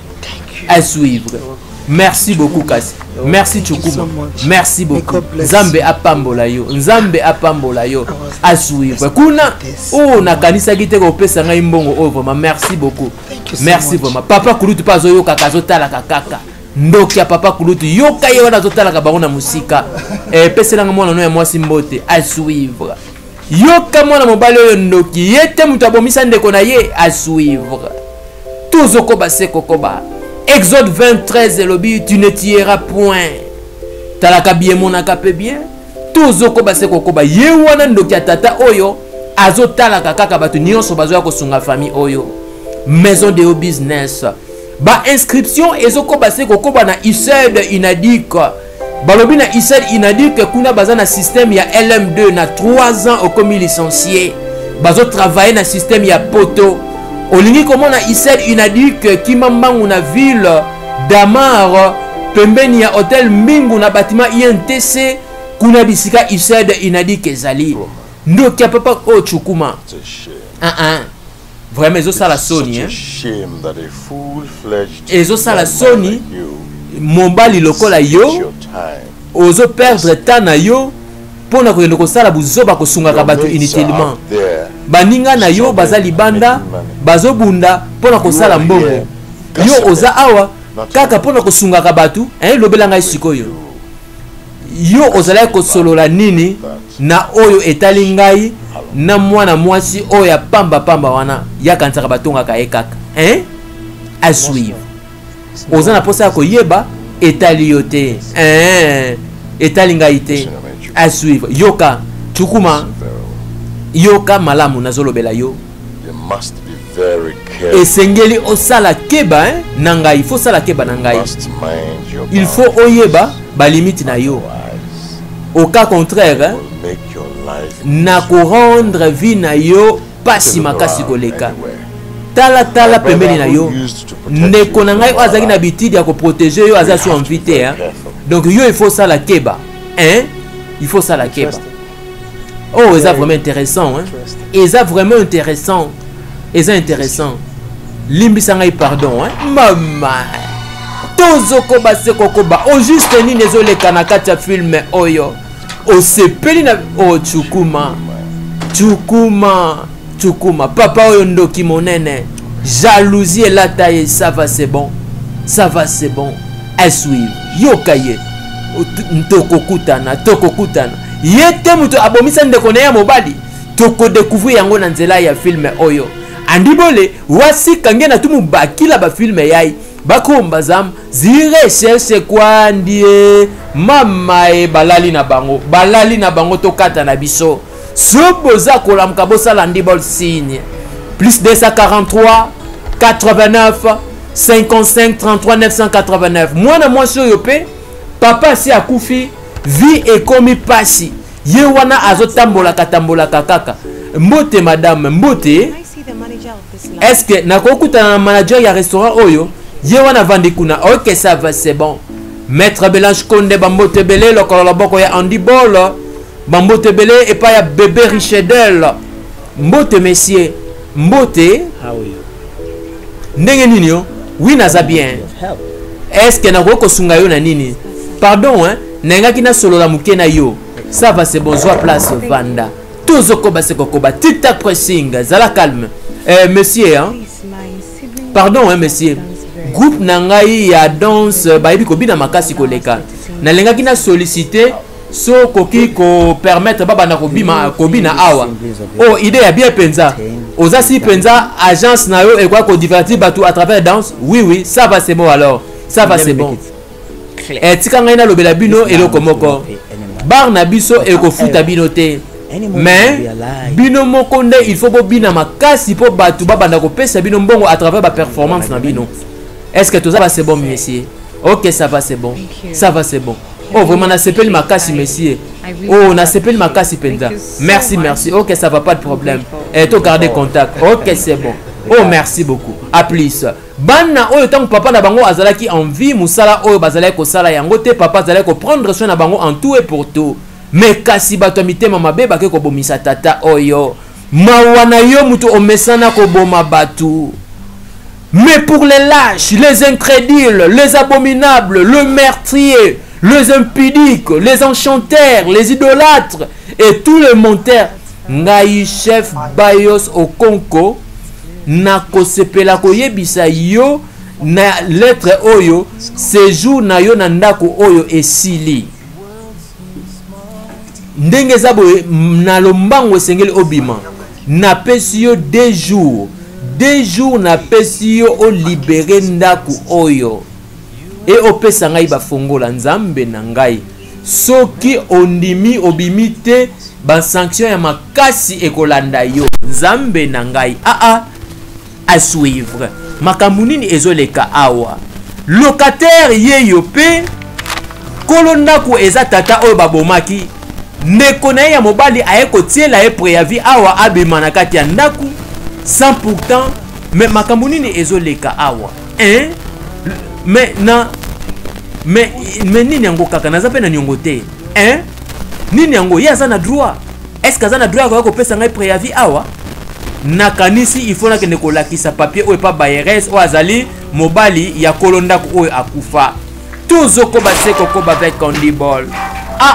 [SPEAKER 1] à suivre merci beaucoup kasi merci chukuma merci beaucoup nzambe apambola yo nzambe apambola yo à suivre kuna oh nakanisaki te kopesa ngai mbongo oyo vraiment merci beaucoup merci vraiment papa kulutu pa zoyoka kazotalaka kaka ndoki ya papa kulutu yoka ye wana azotalaka bango na musika eh peselanga mwana no ya mwasi mbote à suivre yoka mwana mobali oyo ndoki yete mutu abomisa ndeko na ye à suivre tozokoba sekokoba Exode vingt-treize elobi tu ne tueras point talaka bien monaka pe bien tozokoba sekokoba ye wana ndoki ya tata oyo azotalaka kaka bato nyonso bazoya kosunga famille oyo maison de business ba inscription ezokoba sekokoba na I S E D inadik balobi na I S E D inadik kuna baza na système ya L M deux na trois ans okomi licencié bazo travailler na système ya poto olingi komona I S E D inadik kimambangu na ville Damar pembeni ya hotel Mbingu na bâtiment I N T C kuna bisika I S E D inadik ezali ndoki ya papa o chukuma ah ah vraiment ezo sala soni hein ezo sala soni mobali lokola yo ozo perdre temps na yo pona ko ndoko sala buzoba kosunga bato inutilement baninga na yo baza libanda bazo bunda pona ko sala mbongo yo oza awa kaka pona kosunga bato hein lobela ngai sikoyo yo ozala ko solola nini na oyo etali ngai na mwana mwasi oya pamba pamba wana yakansaka batonga ka ekaka hein à suivre ozana posa ko yeba etali yote hein etali ngai te à suivre yoka chukuma yoka malamu nazolobela yo esengeli osala keba hein nanga il faut sala keba nanga il faut oyeba ba limite na yo au cas contraire hein? Na ko rendre vie na yo pasi makasi koleka tala tala pembeni na yo ndeko na ngai azaki na bitidi ya ko protéger yo aza so en vite hein donc yo il faut ça la keba hein il faut ça la keba oh c'est vraiment intéressant hein et ça vraiment intéressant et ça intéressant limbi sangai pardon hein mama tozoko base kokoba au juste ni nezoleka na kati ya film oyo osepeli na o chukuma chukuma chukuma papa oyo ndoki monene jalousie la taille ça va c'est bon ça va c'est bon à suivre yokaye ntoko kutana toko kutana yete muto abomisa ndeko na ya mobali toko découvrir yango na nzela ya film oyo andibole wasi kange na tumu bakila ba film yai bakomba zam zire cherche kwa ndie mama e balali na bango balali na bango tokata na biso soboza kolamka bosala ndibol signe plus deux cent quarante-trois quatre-vingt-neuf cinquante-cinq trente-trois neuf cent quatre-vingt-neuf mwana mwasi oyo pe papa si akufi vie ekomi pasi ye wana azotambola katambola kaka mbote madame mbote est-ce que nakokutana na manager ya restaurant oyo ye wana vandi kuna ok ça va c'est bon maître Belange Konde bambote belé lokolo loboko ya Andy Ball bambote belé et pas ya bébé Richedel mbote messieurs mbote ah oui ndenge nini yo oui naza bien. Est-ce que nako kosunga yo na nini? Pardon hein, nengaki na solo la muke na yo. Ça va c'est bon, joie place vanda. Tous okoba se kokoba, tita pressing, zala calme. Euh, monsieur hein. Pardon hein monsieur. Groupe nangai ya danse baibi ko bina makasi koleka. Na lengaki na solliciter so koki ko permettre baba na ko bima ko bina awa. Oh idée ya bien penza. Oza si penza agence na yo et quoi ko divertir batou à travers danse. Oui oui, ça va c'est bon alors. Ça va c'est bon. Et tika ngai na lobela bino eloko moko. Bar na biso e ko futa bino te. Mais bino moko nde il faut ko bina makasi po batou baba na ko pesa bino mbongo à travers ba performance na bino. Est-ce que tout ça va c'est bon monsieur? OK, ça va c'est bon. Ça va c'est bon. Oh vraiment on a s'appelle makasi monsieur. Oh on a s'appelle makasi penda. Merci merci. OK, ça va pas de problème. Et to garder contact. OK, c'est bon. Oh merci beaucoup. À plus. Bana oyo tant papa na bango azalaki envie musala oyo bazalaki ko sala yango te papa azalaki ko prendre soin na bango en tout et pour tout. Mais kasi bato mitema mabe ba ke ko bomisa tata oyo. Mawana yo mutu omesana ko boma batu. Mais pour les lâches, les incrédules, les abominables, le meurtrier, les impudiques, les enchanteurs, les idolâtres et tous les menteurs, ngai chef Bayos Okonko na kosepela koyebisa yo na lettre oyo séjour na yo na ndako oyo esili ndenge zabo na lombango esengeli obima na pesi yo deux jours deux jours na pesi yo o libérer ndako oyo et opesa ngai bafongola nzambe na ngai soki ondimi obimite ba sanction ya makasi ekolanda yo nzambe na ngai a a à suivre makamunini ezoleka awa locataire yeyo pe kolondako eza tata oyo babomaki ndeko na ye ya mobali aye kotiela ye préavis awa abima na kati ya ndaku sans pourtant mais makamunini ezoleka awa hein mais na mais mais nini yango kaka naza pe na nyongo te hein nini yango ye aza na droit est-ce que aza na droit ko kopesa ngai préavis awa nakanisi il faut na kende kolakisa papier oyo pa bayeres o azali mobali ya kolondako oyo akufa tozoko baseko ko ba avec condibol ah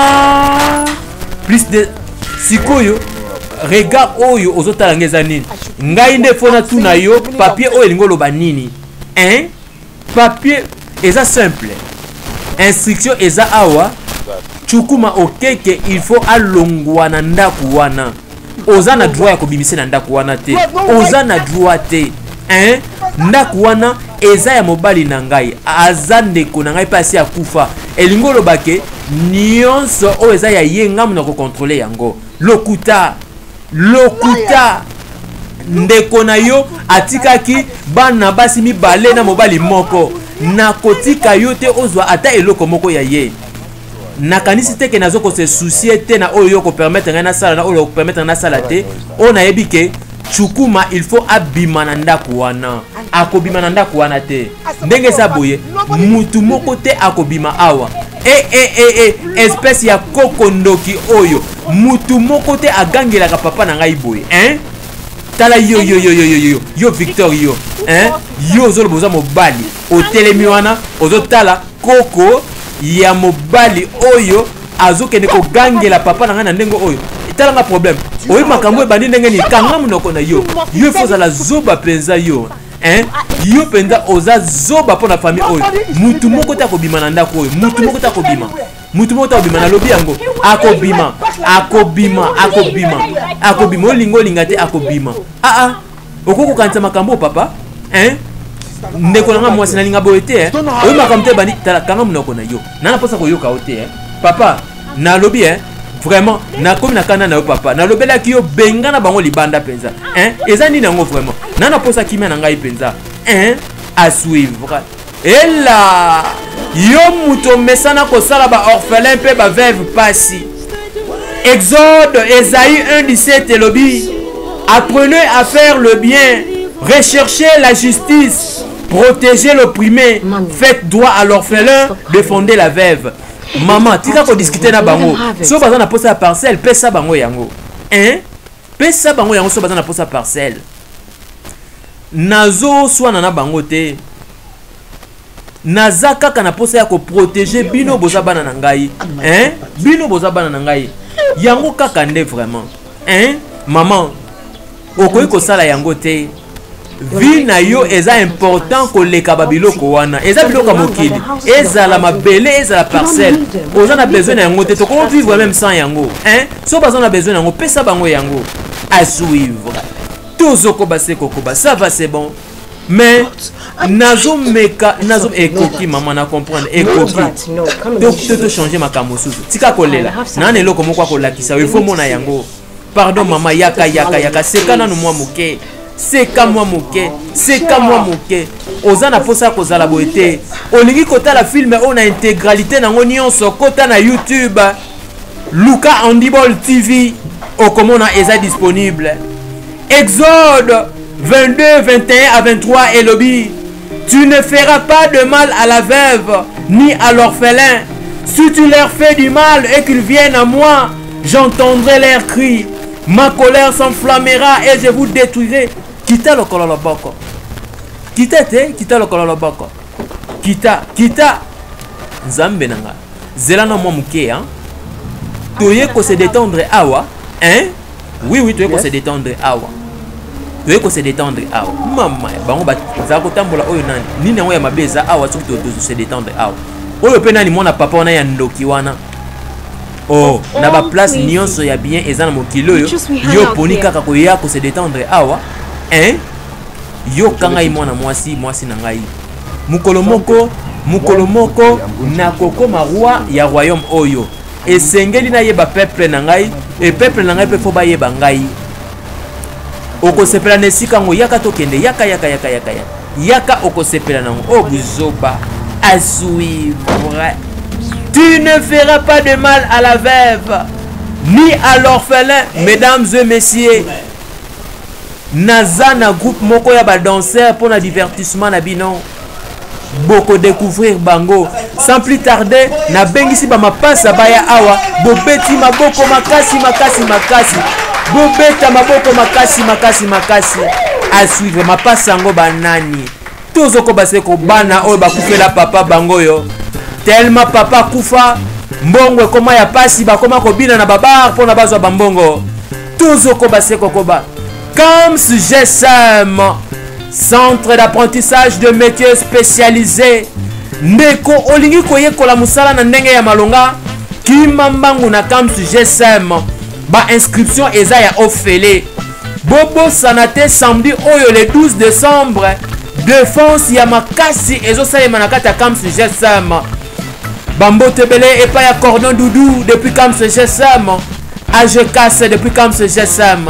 [SPEAKER 1] ah plus de sikoyo regard oyo ozotala ngeza nini ngai nde fona tuna yo papier oyo lingolo ba nini hein papier eza simple instruction eza awa chukuma okeke il faut alongwa na ndaku wana oza na droit ya kobimisa na ndaku wana te oza na droit te hein ndaku wana eza ya mobali na ngai aza ndeko na ngai pasi ya kufa elingo lobake nyonso o eza ya yenga muna ko contrôler yango lokuta lokuta ndeko na yo atikaki bana basi mibale na mobali moko na kotika yo te ozwa ata eloko moko ya ye nakanisi te ke nazo ko se soucier te na oyo ko permettre na sala na oyo ko permettre na sala te on a ebike chukuma il faut abima na ndaku wana akobima na ndaku wana te ndenge sa boye mutu moko te akobima awa e e e e espèce ya kokondoki oyo mutu moko te agangelaka papa na ngai boye hein tala yo yo yo yo yo yo yo Victor yo hein yo zolo boza mobali otelemi wana ozotala koko ya mobali oyo azokende ko gangela papa na ngai na ndenge oyo etalanga problème oyo makambo ebandi ndenge ni kanga munoko na yo yo foza la zoba penza yo hein yo penza oza zoba pona famille oyo mutu moko ta kobima na ndako oyo mutu moko ta kobima mutu moko ta kobima na lobi yango akobima akobima akobima akobima olingo linga te akobima ah ah okoko kanisa makambo papa hein ndeko nanga mwasi na linga boye te hein oyo makambo te bandi tala kanga munoko na yo nana posa koyoka o te hein papa na lobi hein vraiment na komi na kana na yo papa na lobela ki yo benga na bango libanda penza hein eza nini yango vraiment nana posa kimia na ngai penza hein à suivre et là yo muto mesana ko sala ba orphelin pe ba veuve pasi Exode Esaïe un dix-sept elobi apprenez à faire le bien recherchez la justice protégez l'opprimé faites droit à l'orphelin défendez la veuve. Maman, tika ko discuter na bango. So baza na posa parcelle, pesa bango yango. Hein? Pesa bango yango so baza na posa parcelle. Nazo swana na bango te. naza kaka na posa ya ko protéger bino boza bana na ngai hein bino boza bana na ngai yango kaka nde vraiment hein maman okoyi kosala yango te vie na yo eza important koleka babiloko wana eza biloko mokili ezala mabele ezala parcelle oza na besoin na yango te tokoko vivre même sans yango hein so baza na besoin yango pesa bango yango à suivre tozokoba se kokoba ça va c'est bon mais nazo meka nazo ekoki maman na comprendre ekoki to to changer makambo susu tika kolela na eloko moko kolakisa il faut mona yango pardon maman yaka yaka yaka sekana no mwa moke seka mwa moke seka mwa moke oza na posa kozala boete olingi kotala film on a intégralité nango nyonso kota na YouTube Luka Handball T V okomona eza disponible Exode vingt-deux, vingt et un à vingt-trois et lobby. Tu ne feras pas de mal à la veuve ni à l'orphelin. Si tu leur fais du mal et qu'ils viennent à moi, j'entendrai leurs cris. Ma colère s'enflammera et je vous détruirai. Kita le kololoboko. Kita te, kita le kololoboko. Kita, kita. Nzambe nanga. Zela no momuke, hein. Toye ko se détendre awa, hein? Oui, oui, toye ko se détendre awa. Tu veux se détendre awa maman bango ba za ko tambola oyo nani nini yango ya mabeza awa tu to se détendre awa oyo pe nani mona papa wana ya ndoki wana oh na ba place nyonso ya bien eza na mokilo yo yo poni kaka ko ya ko se détendre awa hein yo kanga imona mwasi mwasi na ngai mukolo moko mukolo moko na kokoma roi ya royaume oyo esengeli na yeba peuple na ngai e peuple na ngai pe fo ba yeba ngai okosepela nesika ngo yaka tokende yaka yaka yaka yaka yaka okosepela nango o buzoba à suivre. Tu ne feras pas de mal à la veuve ni à l'orphelin. Mesdames et messieurs, naza na groupe moko ya ba danseur pour na divertissement na bino boko découvrir bango sans plus tarder na bengisi ba mapasa baya awa bobeti maboko makasi makasi makasi bobeta maboko makasi makasi makasi à suivre mapasa ngo banani tozoko baseko bana oyo bakufela papa bango yo tellement papa kufa mbongo ekoma ya pasi bakoma kobina na babar pona bazwa bambongo tozoko baseko koba comme ce G S M centre d'apprentissage de métiers spécialisés ndeko olingi koyekola musala na ndenge ya malonga kimambangu na Camps G S M ba inscription eza ya ofele bobo sanate samedi oyo le douze décembre défense ya makasi ezo salema na kata Camps G S M bambo tebele epa ya cordon doudou depuis Camps G S M ajekas depuis Camps G S M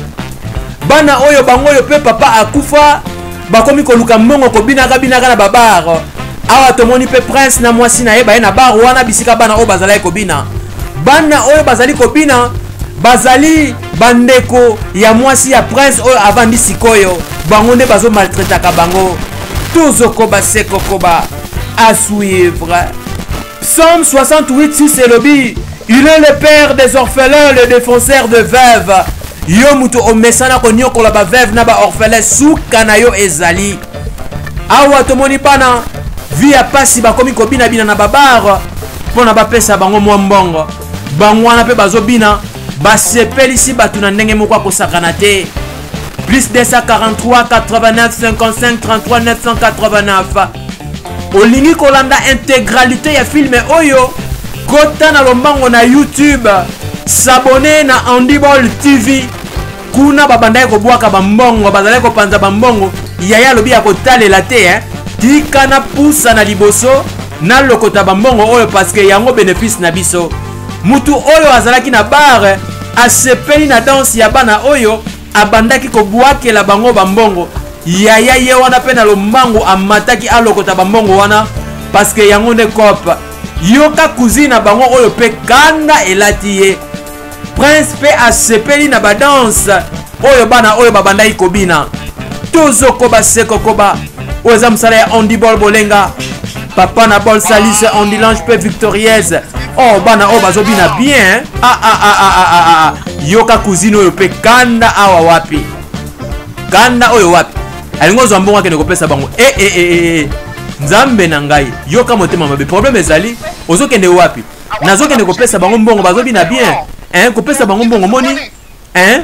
[SPEAKER 1] bana oyo bango yo pe papa akufa bakomi koluka mbongo kobinaka binaka na babar awa tomoni pe prince na mwasi na ye baye na bar wana bisika bana oyo bazali kobina bana oyo bazali kobina bazali bandeko ya mwasi ya prince oyo avandi sikoyo bango nde bazo maltraitaka bango tozokoba sekokoba à suivre. Psaume soixante-huit six elobi il est le père des orphelins, le défenseur de veuves. Yo mutu omesana ko nyokola ba veuve na ba orphelin suka na yo ezali awa tomoni pana via pasi bakomi kobina bina na babar pona bapesa bango mwa mbongo bango wana pe bazobina basepelisi batu na ndenge moko akosakana te plus deux cent quarante-trois quatre-vingt-neuf cinquante-cinq trente-trois neuf cent quatre-vingt-neuf olingi kolanda intégralité ya filme oyo kota na lombango na YouTube s'abonner na Handball T V kuna babanda ko bwaka bambongo bazale ko panza bambongo yaya lobi ya kotalela te hein tika na pusa na liboso na lokota bambongo oyo parce que yango bénéfice na biso mutu oyo azalaki na bar asepeli na danse ya bana oyo abandaki ko bwakela bango bambongo yaya ye wana pe na lombango amataki alokota bambongo wana parce que yango ne kopa yoka cousine bango oyo pe kanda elati ye prince pe asepeli na badanse oyo bana oyo babandaki kobina tozokoba sekokoba oza msala ya handball bolenga papa na bol salise handilange pe victorieuse oh bana oyo bazobina bien ah ah ah ah ah ah yoka cousine oyo pe kanda awa wapi kanda oyo wapi alingo zwa mbongo akende kopesa bango eh eh eh eh nzambe na ngai yoka motema mabe problème ezali ozokende wapi nazokende kopesa bango mbongo bazobina bien hein kopesa bango mbongo moni hein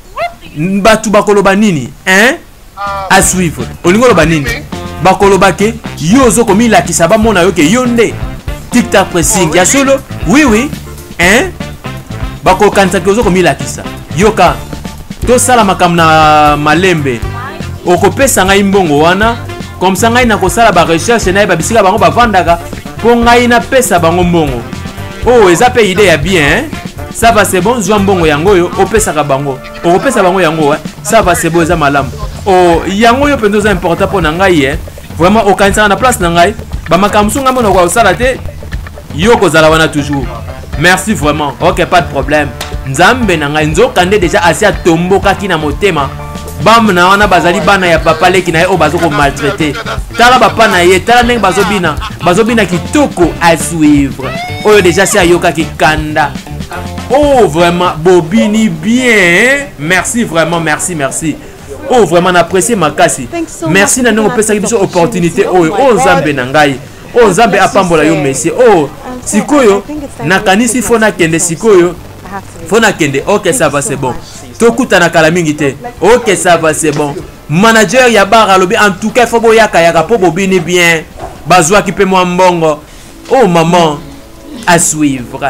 [SPEAKER 1] batu bakoloba nini hein à suivre olingo loba nini bakoloba ke yo ozokomilakisa bamona yo ke yo nde TikTok pressing ya solo oui oui hein bakokanisa ke ozokomilakisa yoka tosala makambo na malembe okopesa ngai mbongo wana comme ça ngai nakosala ba recherche na ba bisika bango bavandaka po ngai na pesa bango mbongo oh eza pe idée ya bien hein? Ça va c'est bon zwa mbongo yango yo opesaka bango okopesa bango yango hein? Ça va c'est bon eza malamu oh yango yo penzo za important po na ngai hein? Vraiment okanisa na place na ngai ba makambo sunga mona kwa osala te yo kozala wana toujours merci vraiment ok pas de problème nzambe na ngai nzokande déjà asi atomboka kina motema bam na wana bazali bana ya papa leki na ye o bazoko maltraiter tala papa na ye tala ndenge bazobina bazobina kitoko à suivre oyo déjà c'est ayoka kikanda oh vraiment bobini bien merci vraiment merci merci oh vraiment n'apprécier makasi merci na ndenge opesa biso opportunité oyo oh nzambe na ngai oh nzambe apambola yo monsieur oh sikoyo nakanisi fona kende sikoyo fona kende ok ça va c'est bon tokutana kala mingi te ok ça va c'est bon manager ya bar alobi en tout cas faut boyaka yaka po bobini bien bazwa ki pe mwa mbongo oh maman à suivre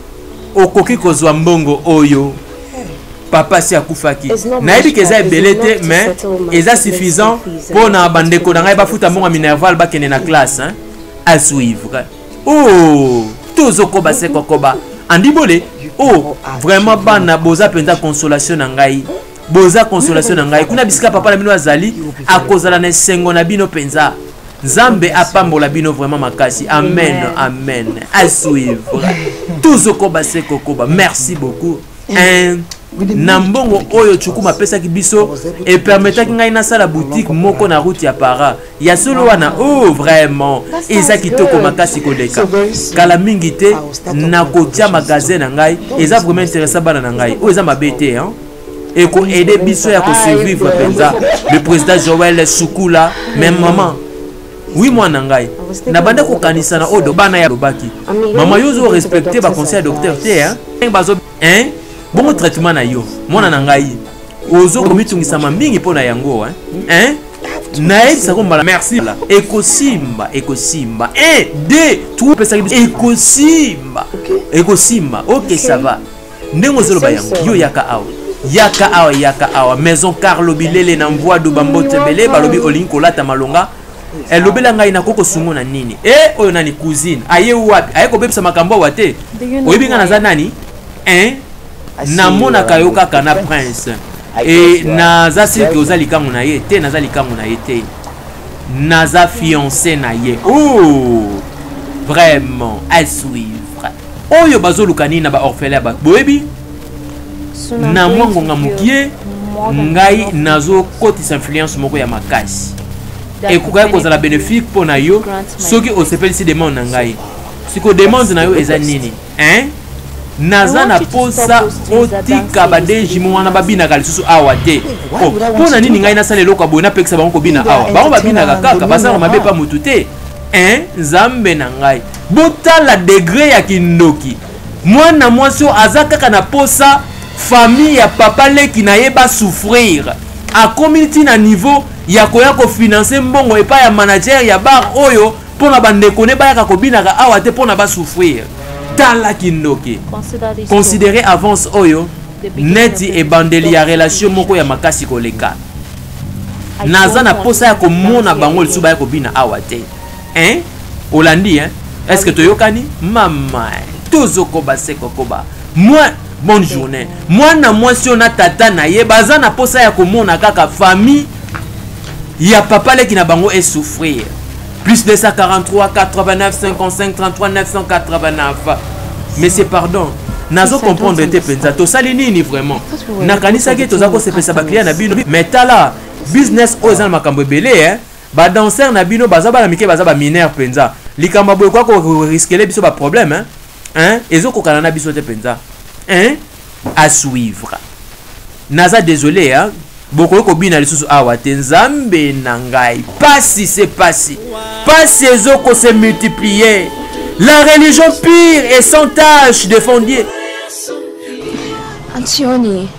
[SPEAKER 1] okoki kozwa mbongo oyo papa si akufaki nayebi ke eza ebele te mais eza suffisant pona bandeko na ngai bafuta mbongo minerval bakende na classe hein à suivre oh tozokoba sekokoba andibole oh vraiment bana boza penza consolation na ngai boza consolation na ngai kuna bisika papa na bino azali akozala na sengo na bino penza nzambe apambola bino vraiment makasi amen amen à suivre tozokoba sekokoba merci beaucoup hein na mbongo oyo chukuma pesa ki biso et permetaki ngai na sala boutique moko na route ya para ya solo wana oh vraiment eza kitoko makasi koleka kala mingi te na kotia magasin na ngai eza vraiment intéressant bana na ngai o eza mabete hein et ko aider biso ya ko survivre penza le président Joël Sukula même maman oui moi na ngai na banda ko kanisa na odo bana ya lobaki mama yozo respecter ba conseil docteur te hein bazo hein bon traitement na yo mona na ngai ozo komitungisa mingi pona yango hein hein naebisa ko mbala merci la ekosimba ekosimba un deux trois pesa ekosimba ekosimba ok ça va ndengo zolo ba yango yo yaka awa yaka awa yaka awa maison Carlo Bilele na mvoa do bambote bele balobi olinko lata malonga elobela ngai na koko sungo na nini eh oyo nani cousine aye wapi aye ko bebisa makambo wate oyebinga na za nani hein namona kayo kaka na prince et naza sirke oza likango na ye te naza likango na ye te naza fiancé na ye oh vraiment à suivre oyo bazoluka nini na ba orphelin ba boyebi na mwango nga mukie ngai nazo kotisa influence moko ya makasi ekoka kozala bénéfique pona yo soki osepelisi demande na ngai siko demande na yo eza nini hein naza na posa otika badeji mwana babinaka lisusu awa te mpona nini ngai nasala eloko aboye napekisa bango kobina awa bango babinaka kaka basala mabe pa motu te hein nzambe na ngai botala degré ya kindoki mwana mwasi oyo aza kaka na posa famille ya papa leki na ye basouffrir akomi ntina niveau ya koya kofinanse mbongo epai ya manager ya bar oyo mpona bandeko ne bayaka kobinaka awa te mpona basouffrir tala kindoki considérer avance oyo neti ebandeli ya relation moko ya makasi koleka naza na posa ya komona bango lisusu baya kobina awa te hein olandi hein est-ce que toyokani mama tozokoba sekokoba moi bonne journée mwana mwasi na tata na ye baza na posa ya komona kaka famille ya papa leki na bango et souffrir plus deux cent quarante-trois quatre-vingt-neuf cinquante-cinq trente-trois neuf cent quatre-vingt-neuf mais c'est pardon nazo comprendre te penza to sali nini vraiment nakanisa ke toza ko sepesa ba client na bino mais tala business oza makambo ebele hein ba danser na bino baza ba na mike baza ba mineur penza likamba boye kwa ko risquer biso ba problème hein hein ezo ko kana na biso te penza hein à suivre naza désolé hein boko ko bina lisusu awa te nzambe na ngai pasi c'est pasi pasi ezoko se multiplier la religion pire et sans tache de fondier
[SPEAKER 3] Antioni.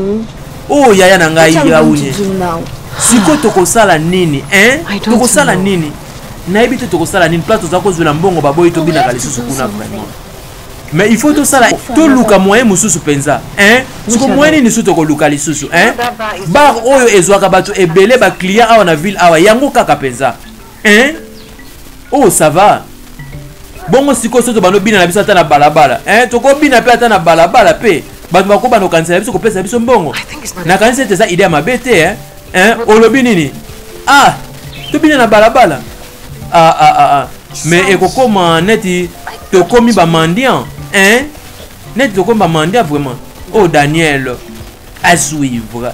[SPEAKER 1] oh yaya na ngai
[SPEAKER 3] What are we
[SPEAKER 1] yauni
[SPEAKER 3] going to do now?
[SPEAKER 1] siko tokosala nini hein
[SPEAKER 3] I don't
[SPEAKER 1] tokosala
[SPEAKER 3] know.
[SPEAKER 1] nini nayebi te tokosala nini plateau za kozwela mbongo baboyi tobinaka lisusu kuna vraiment mais il faut tout ça tout luka moyen mususu penza hein siko moyen ni suto ko luka lisusu hein bar oyo ezwaka bato ebele ba client awa na ville awa yango kaka penza hein oh ça va bongo siko soto bano bina na biso ata na balabala hein toko bina pe ata na balabala pe bato bako bano kansela biso ko pesa biso mbongo na kanisa te za idea mabete hein hein olobi nini ah to bina na balabala ah ah ah ah mais ekokoma neti tokomi ba mendiant hein net tokomi ba mendiant vraiment oh Daniel à suivre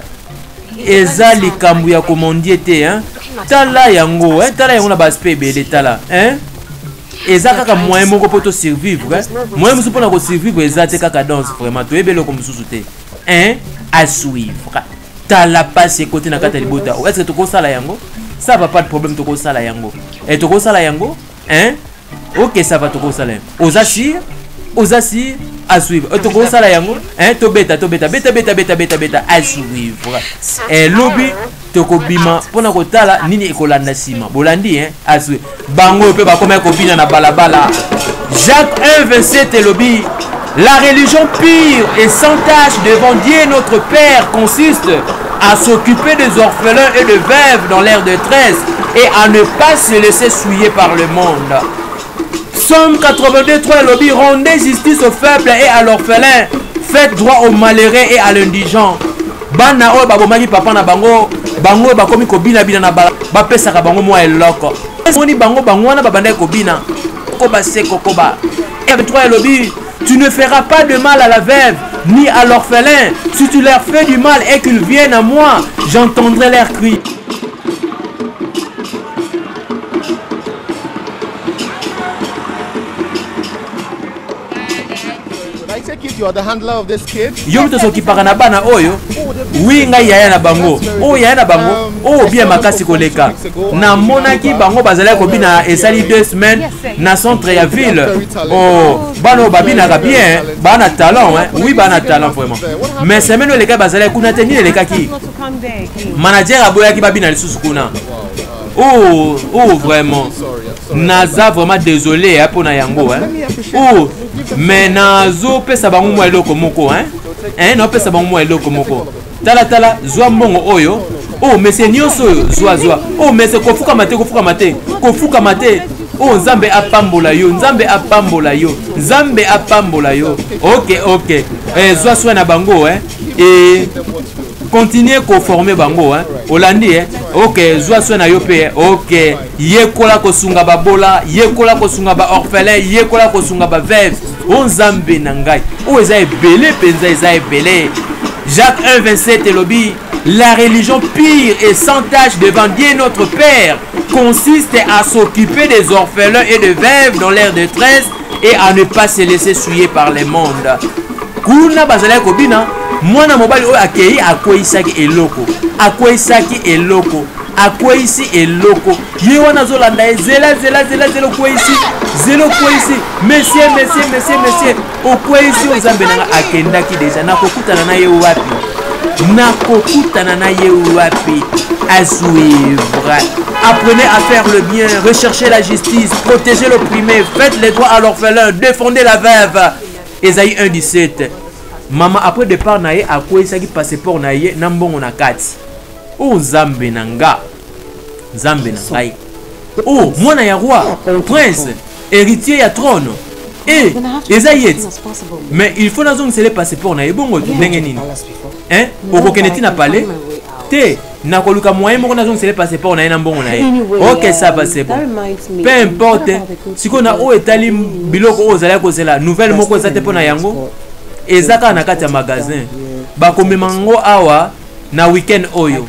[SPEAKER 1] eza likambo ya komondie te hein tala yango hein tala yango na ba aspect ebele tala hein eza kaka moyen moko po to survivre hein moyen musu pona ko survivre eza te kaka danse vraiment to ebele ko mususu te hein à suivre tala passe côté na kata libota est-ce que toko sala yango ça va pas de problème toko sala yango et toko sala yango hein ok ça va toko sala aux assir aux assir à suivre toko sala yango hein to beta to beta beta beta beta beta beta à suivre et lobby toko bima pona ko tala nini ekolanda sima bolandi hein à suivre bango pe ba koma ko bina na balabala Jacques un vingt-sept et lobby la religion pire et sans tache devant Dieu notre Père consiste à s'occuper des orphelins et des veuves dans leur détresse et à ne pas se laisser souiller par le monde. Psaume quatre-vingt-deux trois lobby rendez justice aux faibles et à l'orphelin, faites droit aux malheureux et à l'indigent. Bana o babomaki papa na bango bango bakomi kobina bina na ba bapesaka bango mwa eloko. Moni bango bango wana babanda kobina ko baseko ko ba. Et trois lobby tu ne feras pas de mal à la veuve ni à l'orphelin. Si tu leur fais du mal et qu'ils viennent à moi, j'entendrai leurs cris.
[SPEAKER 4] You are the handler of this kid.
[SPEAKER 1] Yo to soki parana bana oyo. Oui nga yaya na bango. Oh yaya na bango. Oh bien makasi koleka. Na monaki bango bazala ko bina esali deux semaines na centre ya ville. Oh bano babina ka bien, bana talent hein. Oui bana talent vraiment. Mais semaine les gars bazala kuna te ni les gars qui. Manager aboya ki babina lisusu kuna. Oh oh vraiment. Naza vraiment désolé hein pour na yango hein. Oh mais nazo pesa bango mwa eloko moko hein hein no pesa bango mwa eloko moko tala tala zwa mbongo oyo oh mais c'est nyonso zwa zwa oh mais c'est kofuka mate kofuka mate kofuka mate oh nzambe apambola yo nzambe apambola yo nzambe apambola yo ok ok eh zwa soin na bango hein et continuer ko former bango hein Holandi hein ok zwa soin na yo pe ok yekola ko sunga babola yekola ko sunga ba orphelin yekola ko sunga ba veuve o nzambe na ngai o eza ebele penza eza ebele Jacques un vingt-sept et lobby la religion pire et sans tache devant Dieu notre Père consiste à s'occuper des orphelins et des veuves dans leur détresse et à ne pas se laisser souiller par le monde. Kuna bazala kobina mwana mobali oyo akei akoisaki eloko akoisaki eloko akoisi eloko ye wana zolanda zela zela zela zelo koisi zelo koisi monsieur monsieur monsieur monsieur okoisi ozambe nanga akendaki deja nakokutana na ye wapi nakokutana na ye wapi à suivre. Apprenez à faire le bien, recherchez la justice, protégez l'opprimé, faites les droits à l'orphelin, défendez la veuve. Ésaïe un dix-sept. Maman après départ na ye akoisaki passeport na ye na mbongo na kati. Oh nzambe nanga. Nzambe na ngai. Oh mwana ya roi, prince, héritier ya trône. Eh, Esaïe. Mais il faut nazong c'est le passeport na ye bongo ndenge nini. Hein? Okokene ti na palais. Te na koluka moyen moko nazong c'est le passeport na ye na mbongo na ye. OK ça va c'est bon. Peu importe. Siko na o etali biloko o zala ko zela nouvelle moko za te pona yango. Ezaka na kati ya magasin bakomemango awa na weekend oyo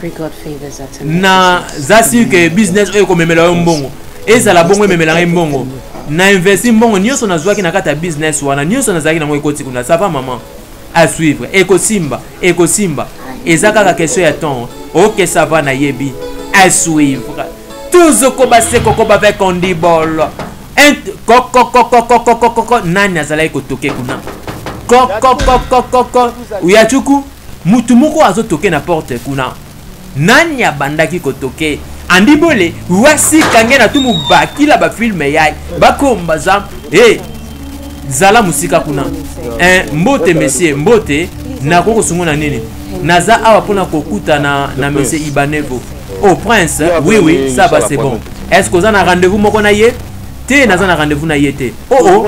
[SPEAKER 1] na zasi ke business oyo komemela yo mbongo ezala bongo ememela ngai mbongo na investi mbongo nyonso nazwaki na kati ya business wana nyonso nazalaki nango ekoti kuna ça va maman à suivre ekosimba ekosimba ezaka ka question ya temps. OK, ça va na yebi. À suivre. Toujours ko ba se koko ba avec Ondibol. Un koko koko koko koko nani azala ko toke kuna. Koko koko koko uyachuku mutu moko azo toke na porte kuna. Nani abandaki ko toke. Andibole wasi kange na tumu bakila ba film yai bakomba za eh zala musika kuna eh mbote monsieur mbote na koko sungona nini naza awa pona kokuta na na monsieur Ibanevo. Oh prince oui oui ça va c'est bon. Est-ce que vous avez un rendez-vous moko na ye te naza na rendez-vous na ye te oh oh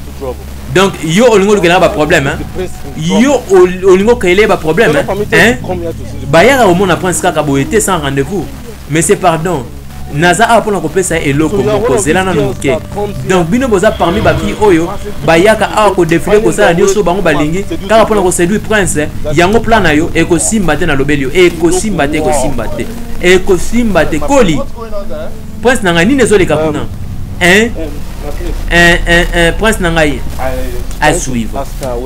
[SPEAKER 1] donc yo olingo lukena ba problème hein yo olingo kele ba problème hein bayara au monde prince kaka boyete sans rendez-vous. Mais c'est pardon. Naza a pour la ça et l'eau comme cela na nuke. Donc bino boza parmi baki oyo bayaka a ko défiler ko ça nyoso bango balingi car pour la séduire prince yango plan na yo e ko simba te na lobelio e ko simba te ko simba te e ko simba te koli prince nanga nini zo le kapuna hein un un un prince nanga yi à suivre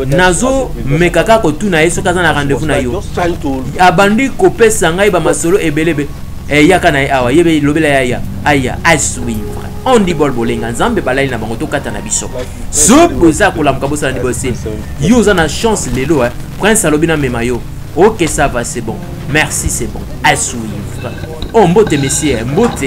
[SPEAKER 1] nazo mekaka ko tuna yeso kaza na rendez-vous na yo abandi ko pesa ngai ba masolo ebelebe e yaka na awa yebe lobela ya ya aya à suivre on dit bol bolenga nzambe balai na bango to kata na biso so boza ko lamka bosa na bosé yo za na chance lelo hein prince alobina mema yo OK ça va c'est bon merci c'est bon à suivre oh mbote monsieur mbote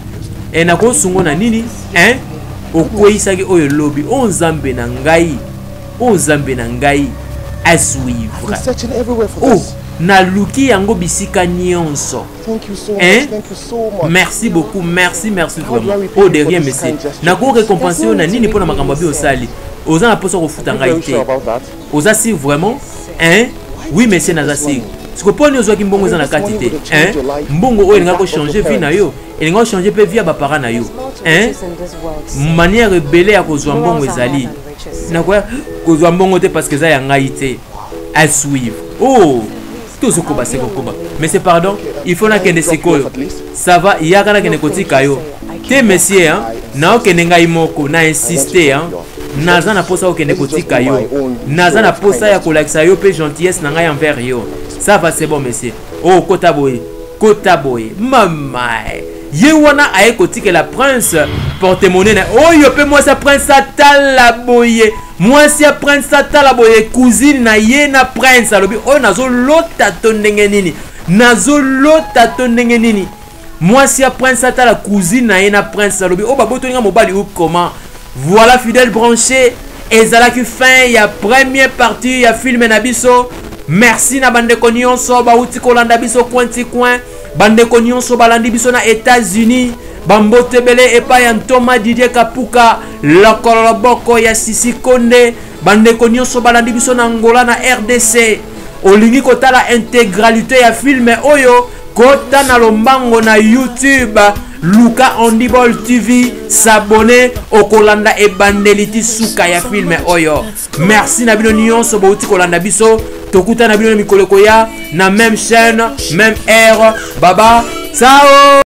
[SPEAKER 1] e na ko sungo na nini hein okoyisaki oyo lobi o nzambe na ngai o nzambe na ngai à suivre oh na luki yango bisika nyonso.
[SPEAKER 4] Thank you so much.
[SPEAKER 1] Hein?
[SPEAKER 4] Thank you so much.
[SPEAKER 1] Merci beaucoup, merci, merci vraiment. Oh derrière monsieur. Na ko récompenser na nini pona makambo bi osali. Oza na poso ko futa ngai te. Oza si vraiment hein? Oui monsieur nazasi. Siko poni ozwa ki mbongo za na kati te. Hein? Mbongo oyo nga ko changer vie na yo. Et nga changer pe vie ya ba parents na yo. Hein? Manière rebelle ya kozwa mbongo ezali. Na ko kozwa mbongo te parce que za ya ngai te. À suivre. Oh tout ce combat c'est combat mais c'est pardon il faut na kende sikoyo ça va il y a kana kende kotika yo te monsieur hein na okende ngai moko na insister hein naza na posa okende kotika yo naza na posa ya kolakisa yo pe gentillesse na ngai envers yo ça va c'est bon monsieur oh kota boy kota boy mama ye wana aye kotika la prince porte-monnaie na oh yo pe moi ça prince atala boye moi si prince atala boye cousine na ye na prince alobi oh nazo lota to ndenge nini nazo lota to ndenge nini moi si prince atala cousine na ye na prince alobi oh baboto nga mobali ou comment voilà fidèle branché ezala ki fin ya première partie ya film na biso merci na bande ko nyonso ba uti kolanda biso coin coin bande ko nyonso balandi biso na États-Unis bambote bele epa ya Ntoma Didier Kapuka la koloboko ya Sisi Konde bande ko nyonso balandi biso na Angola na R D C olingi kotala intégralité ya film oyo kota na lombango na YouTube Luka Ondibol T V s'abonner okolanda e bandeliti suka ya film oyo merci na bino nyonso bouti kolanda biso tokuta na bino mikolo koya na même chaîne même heure baba ciao.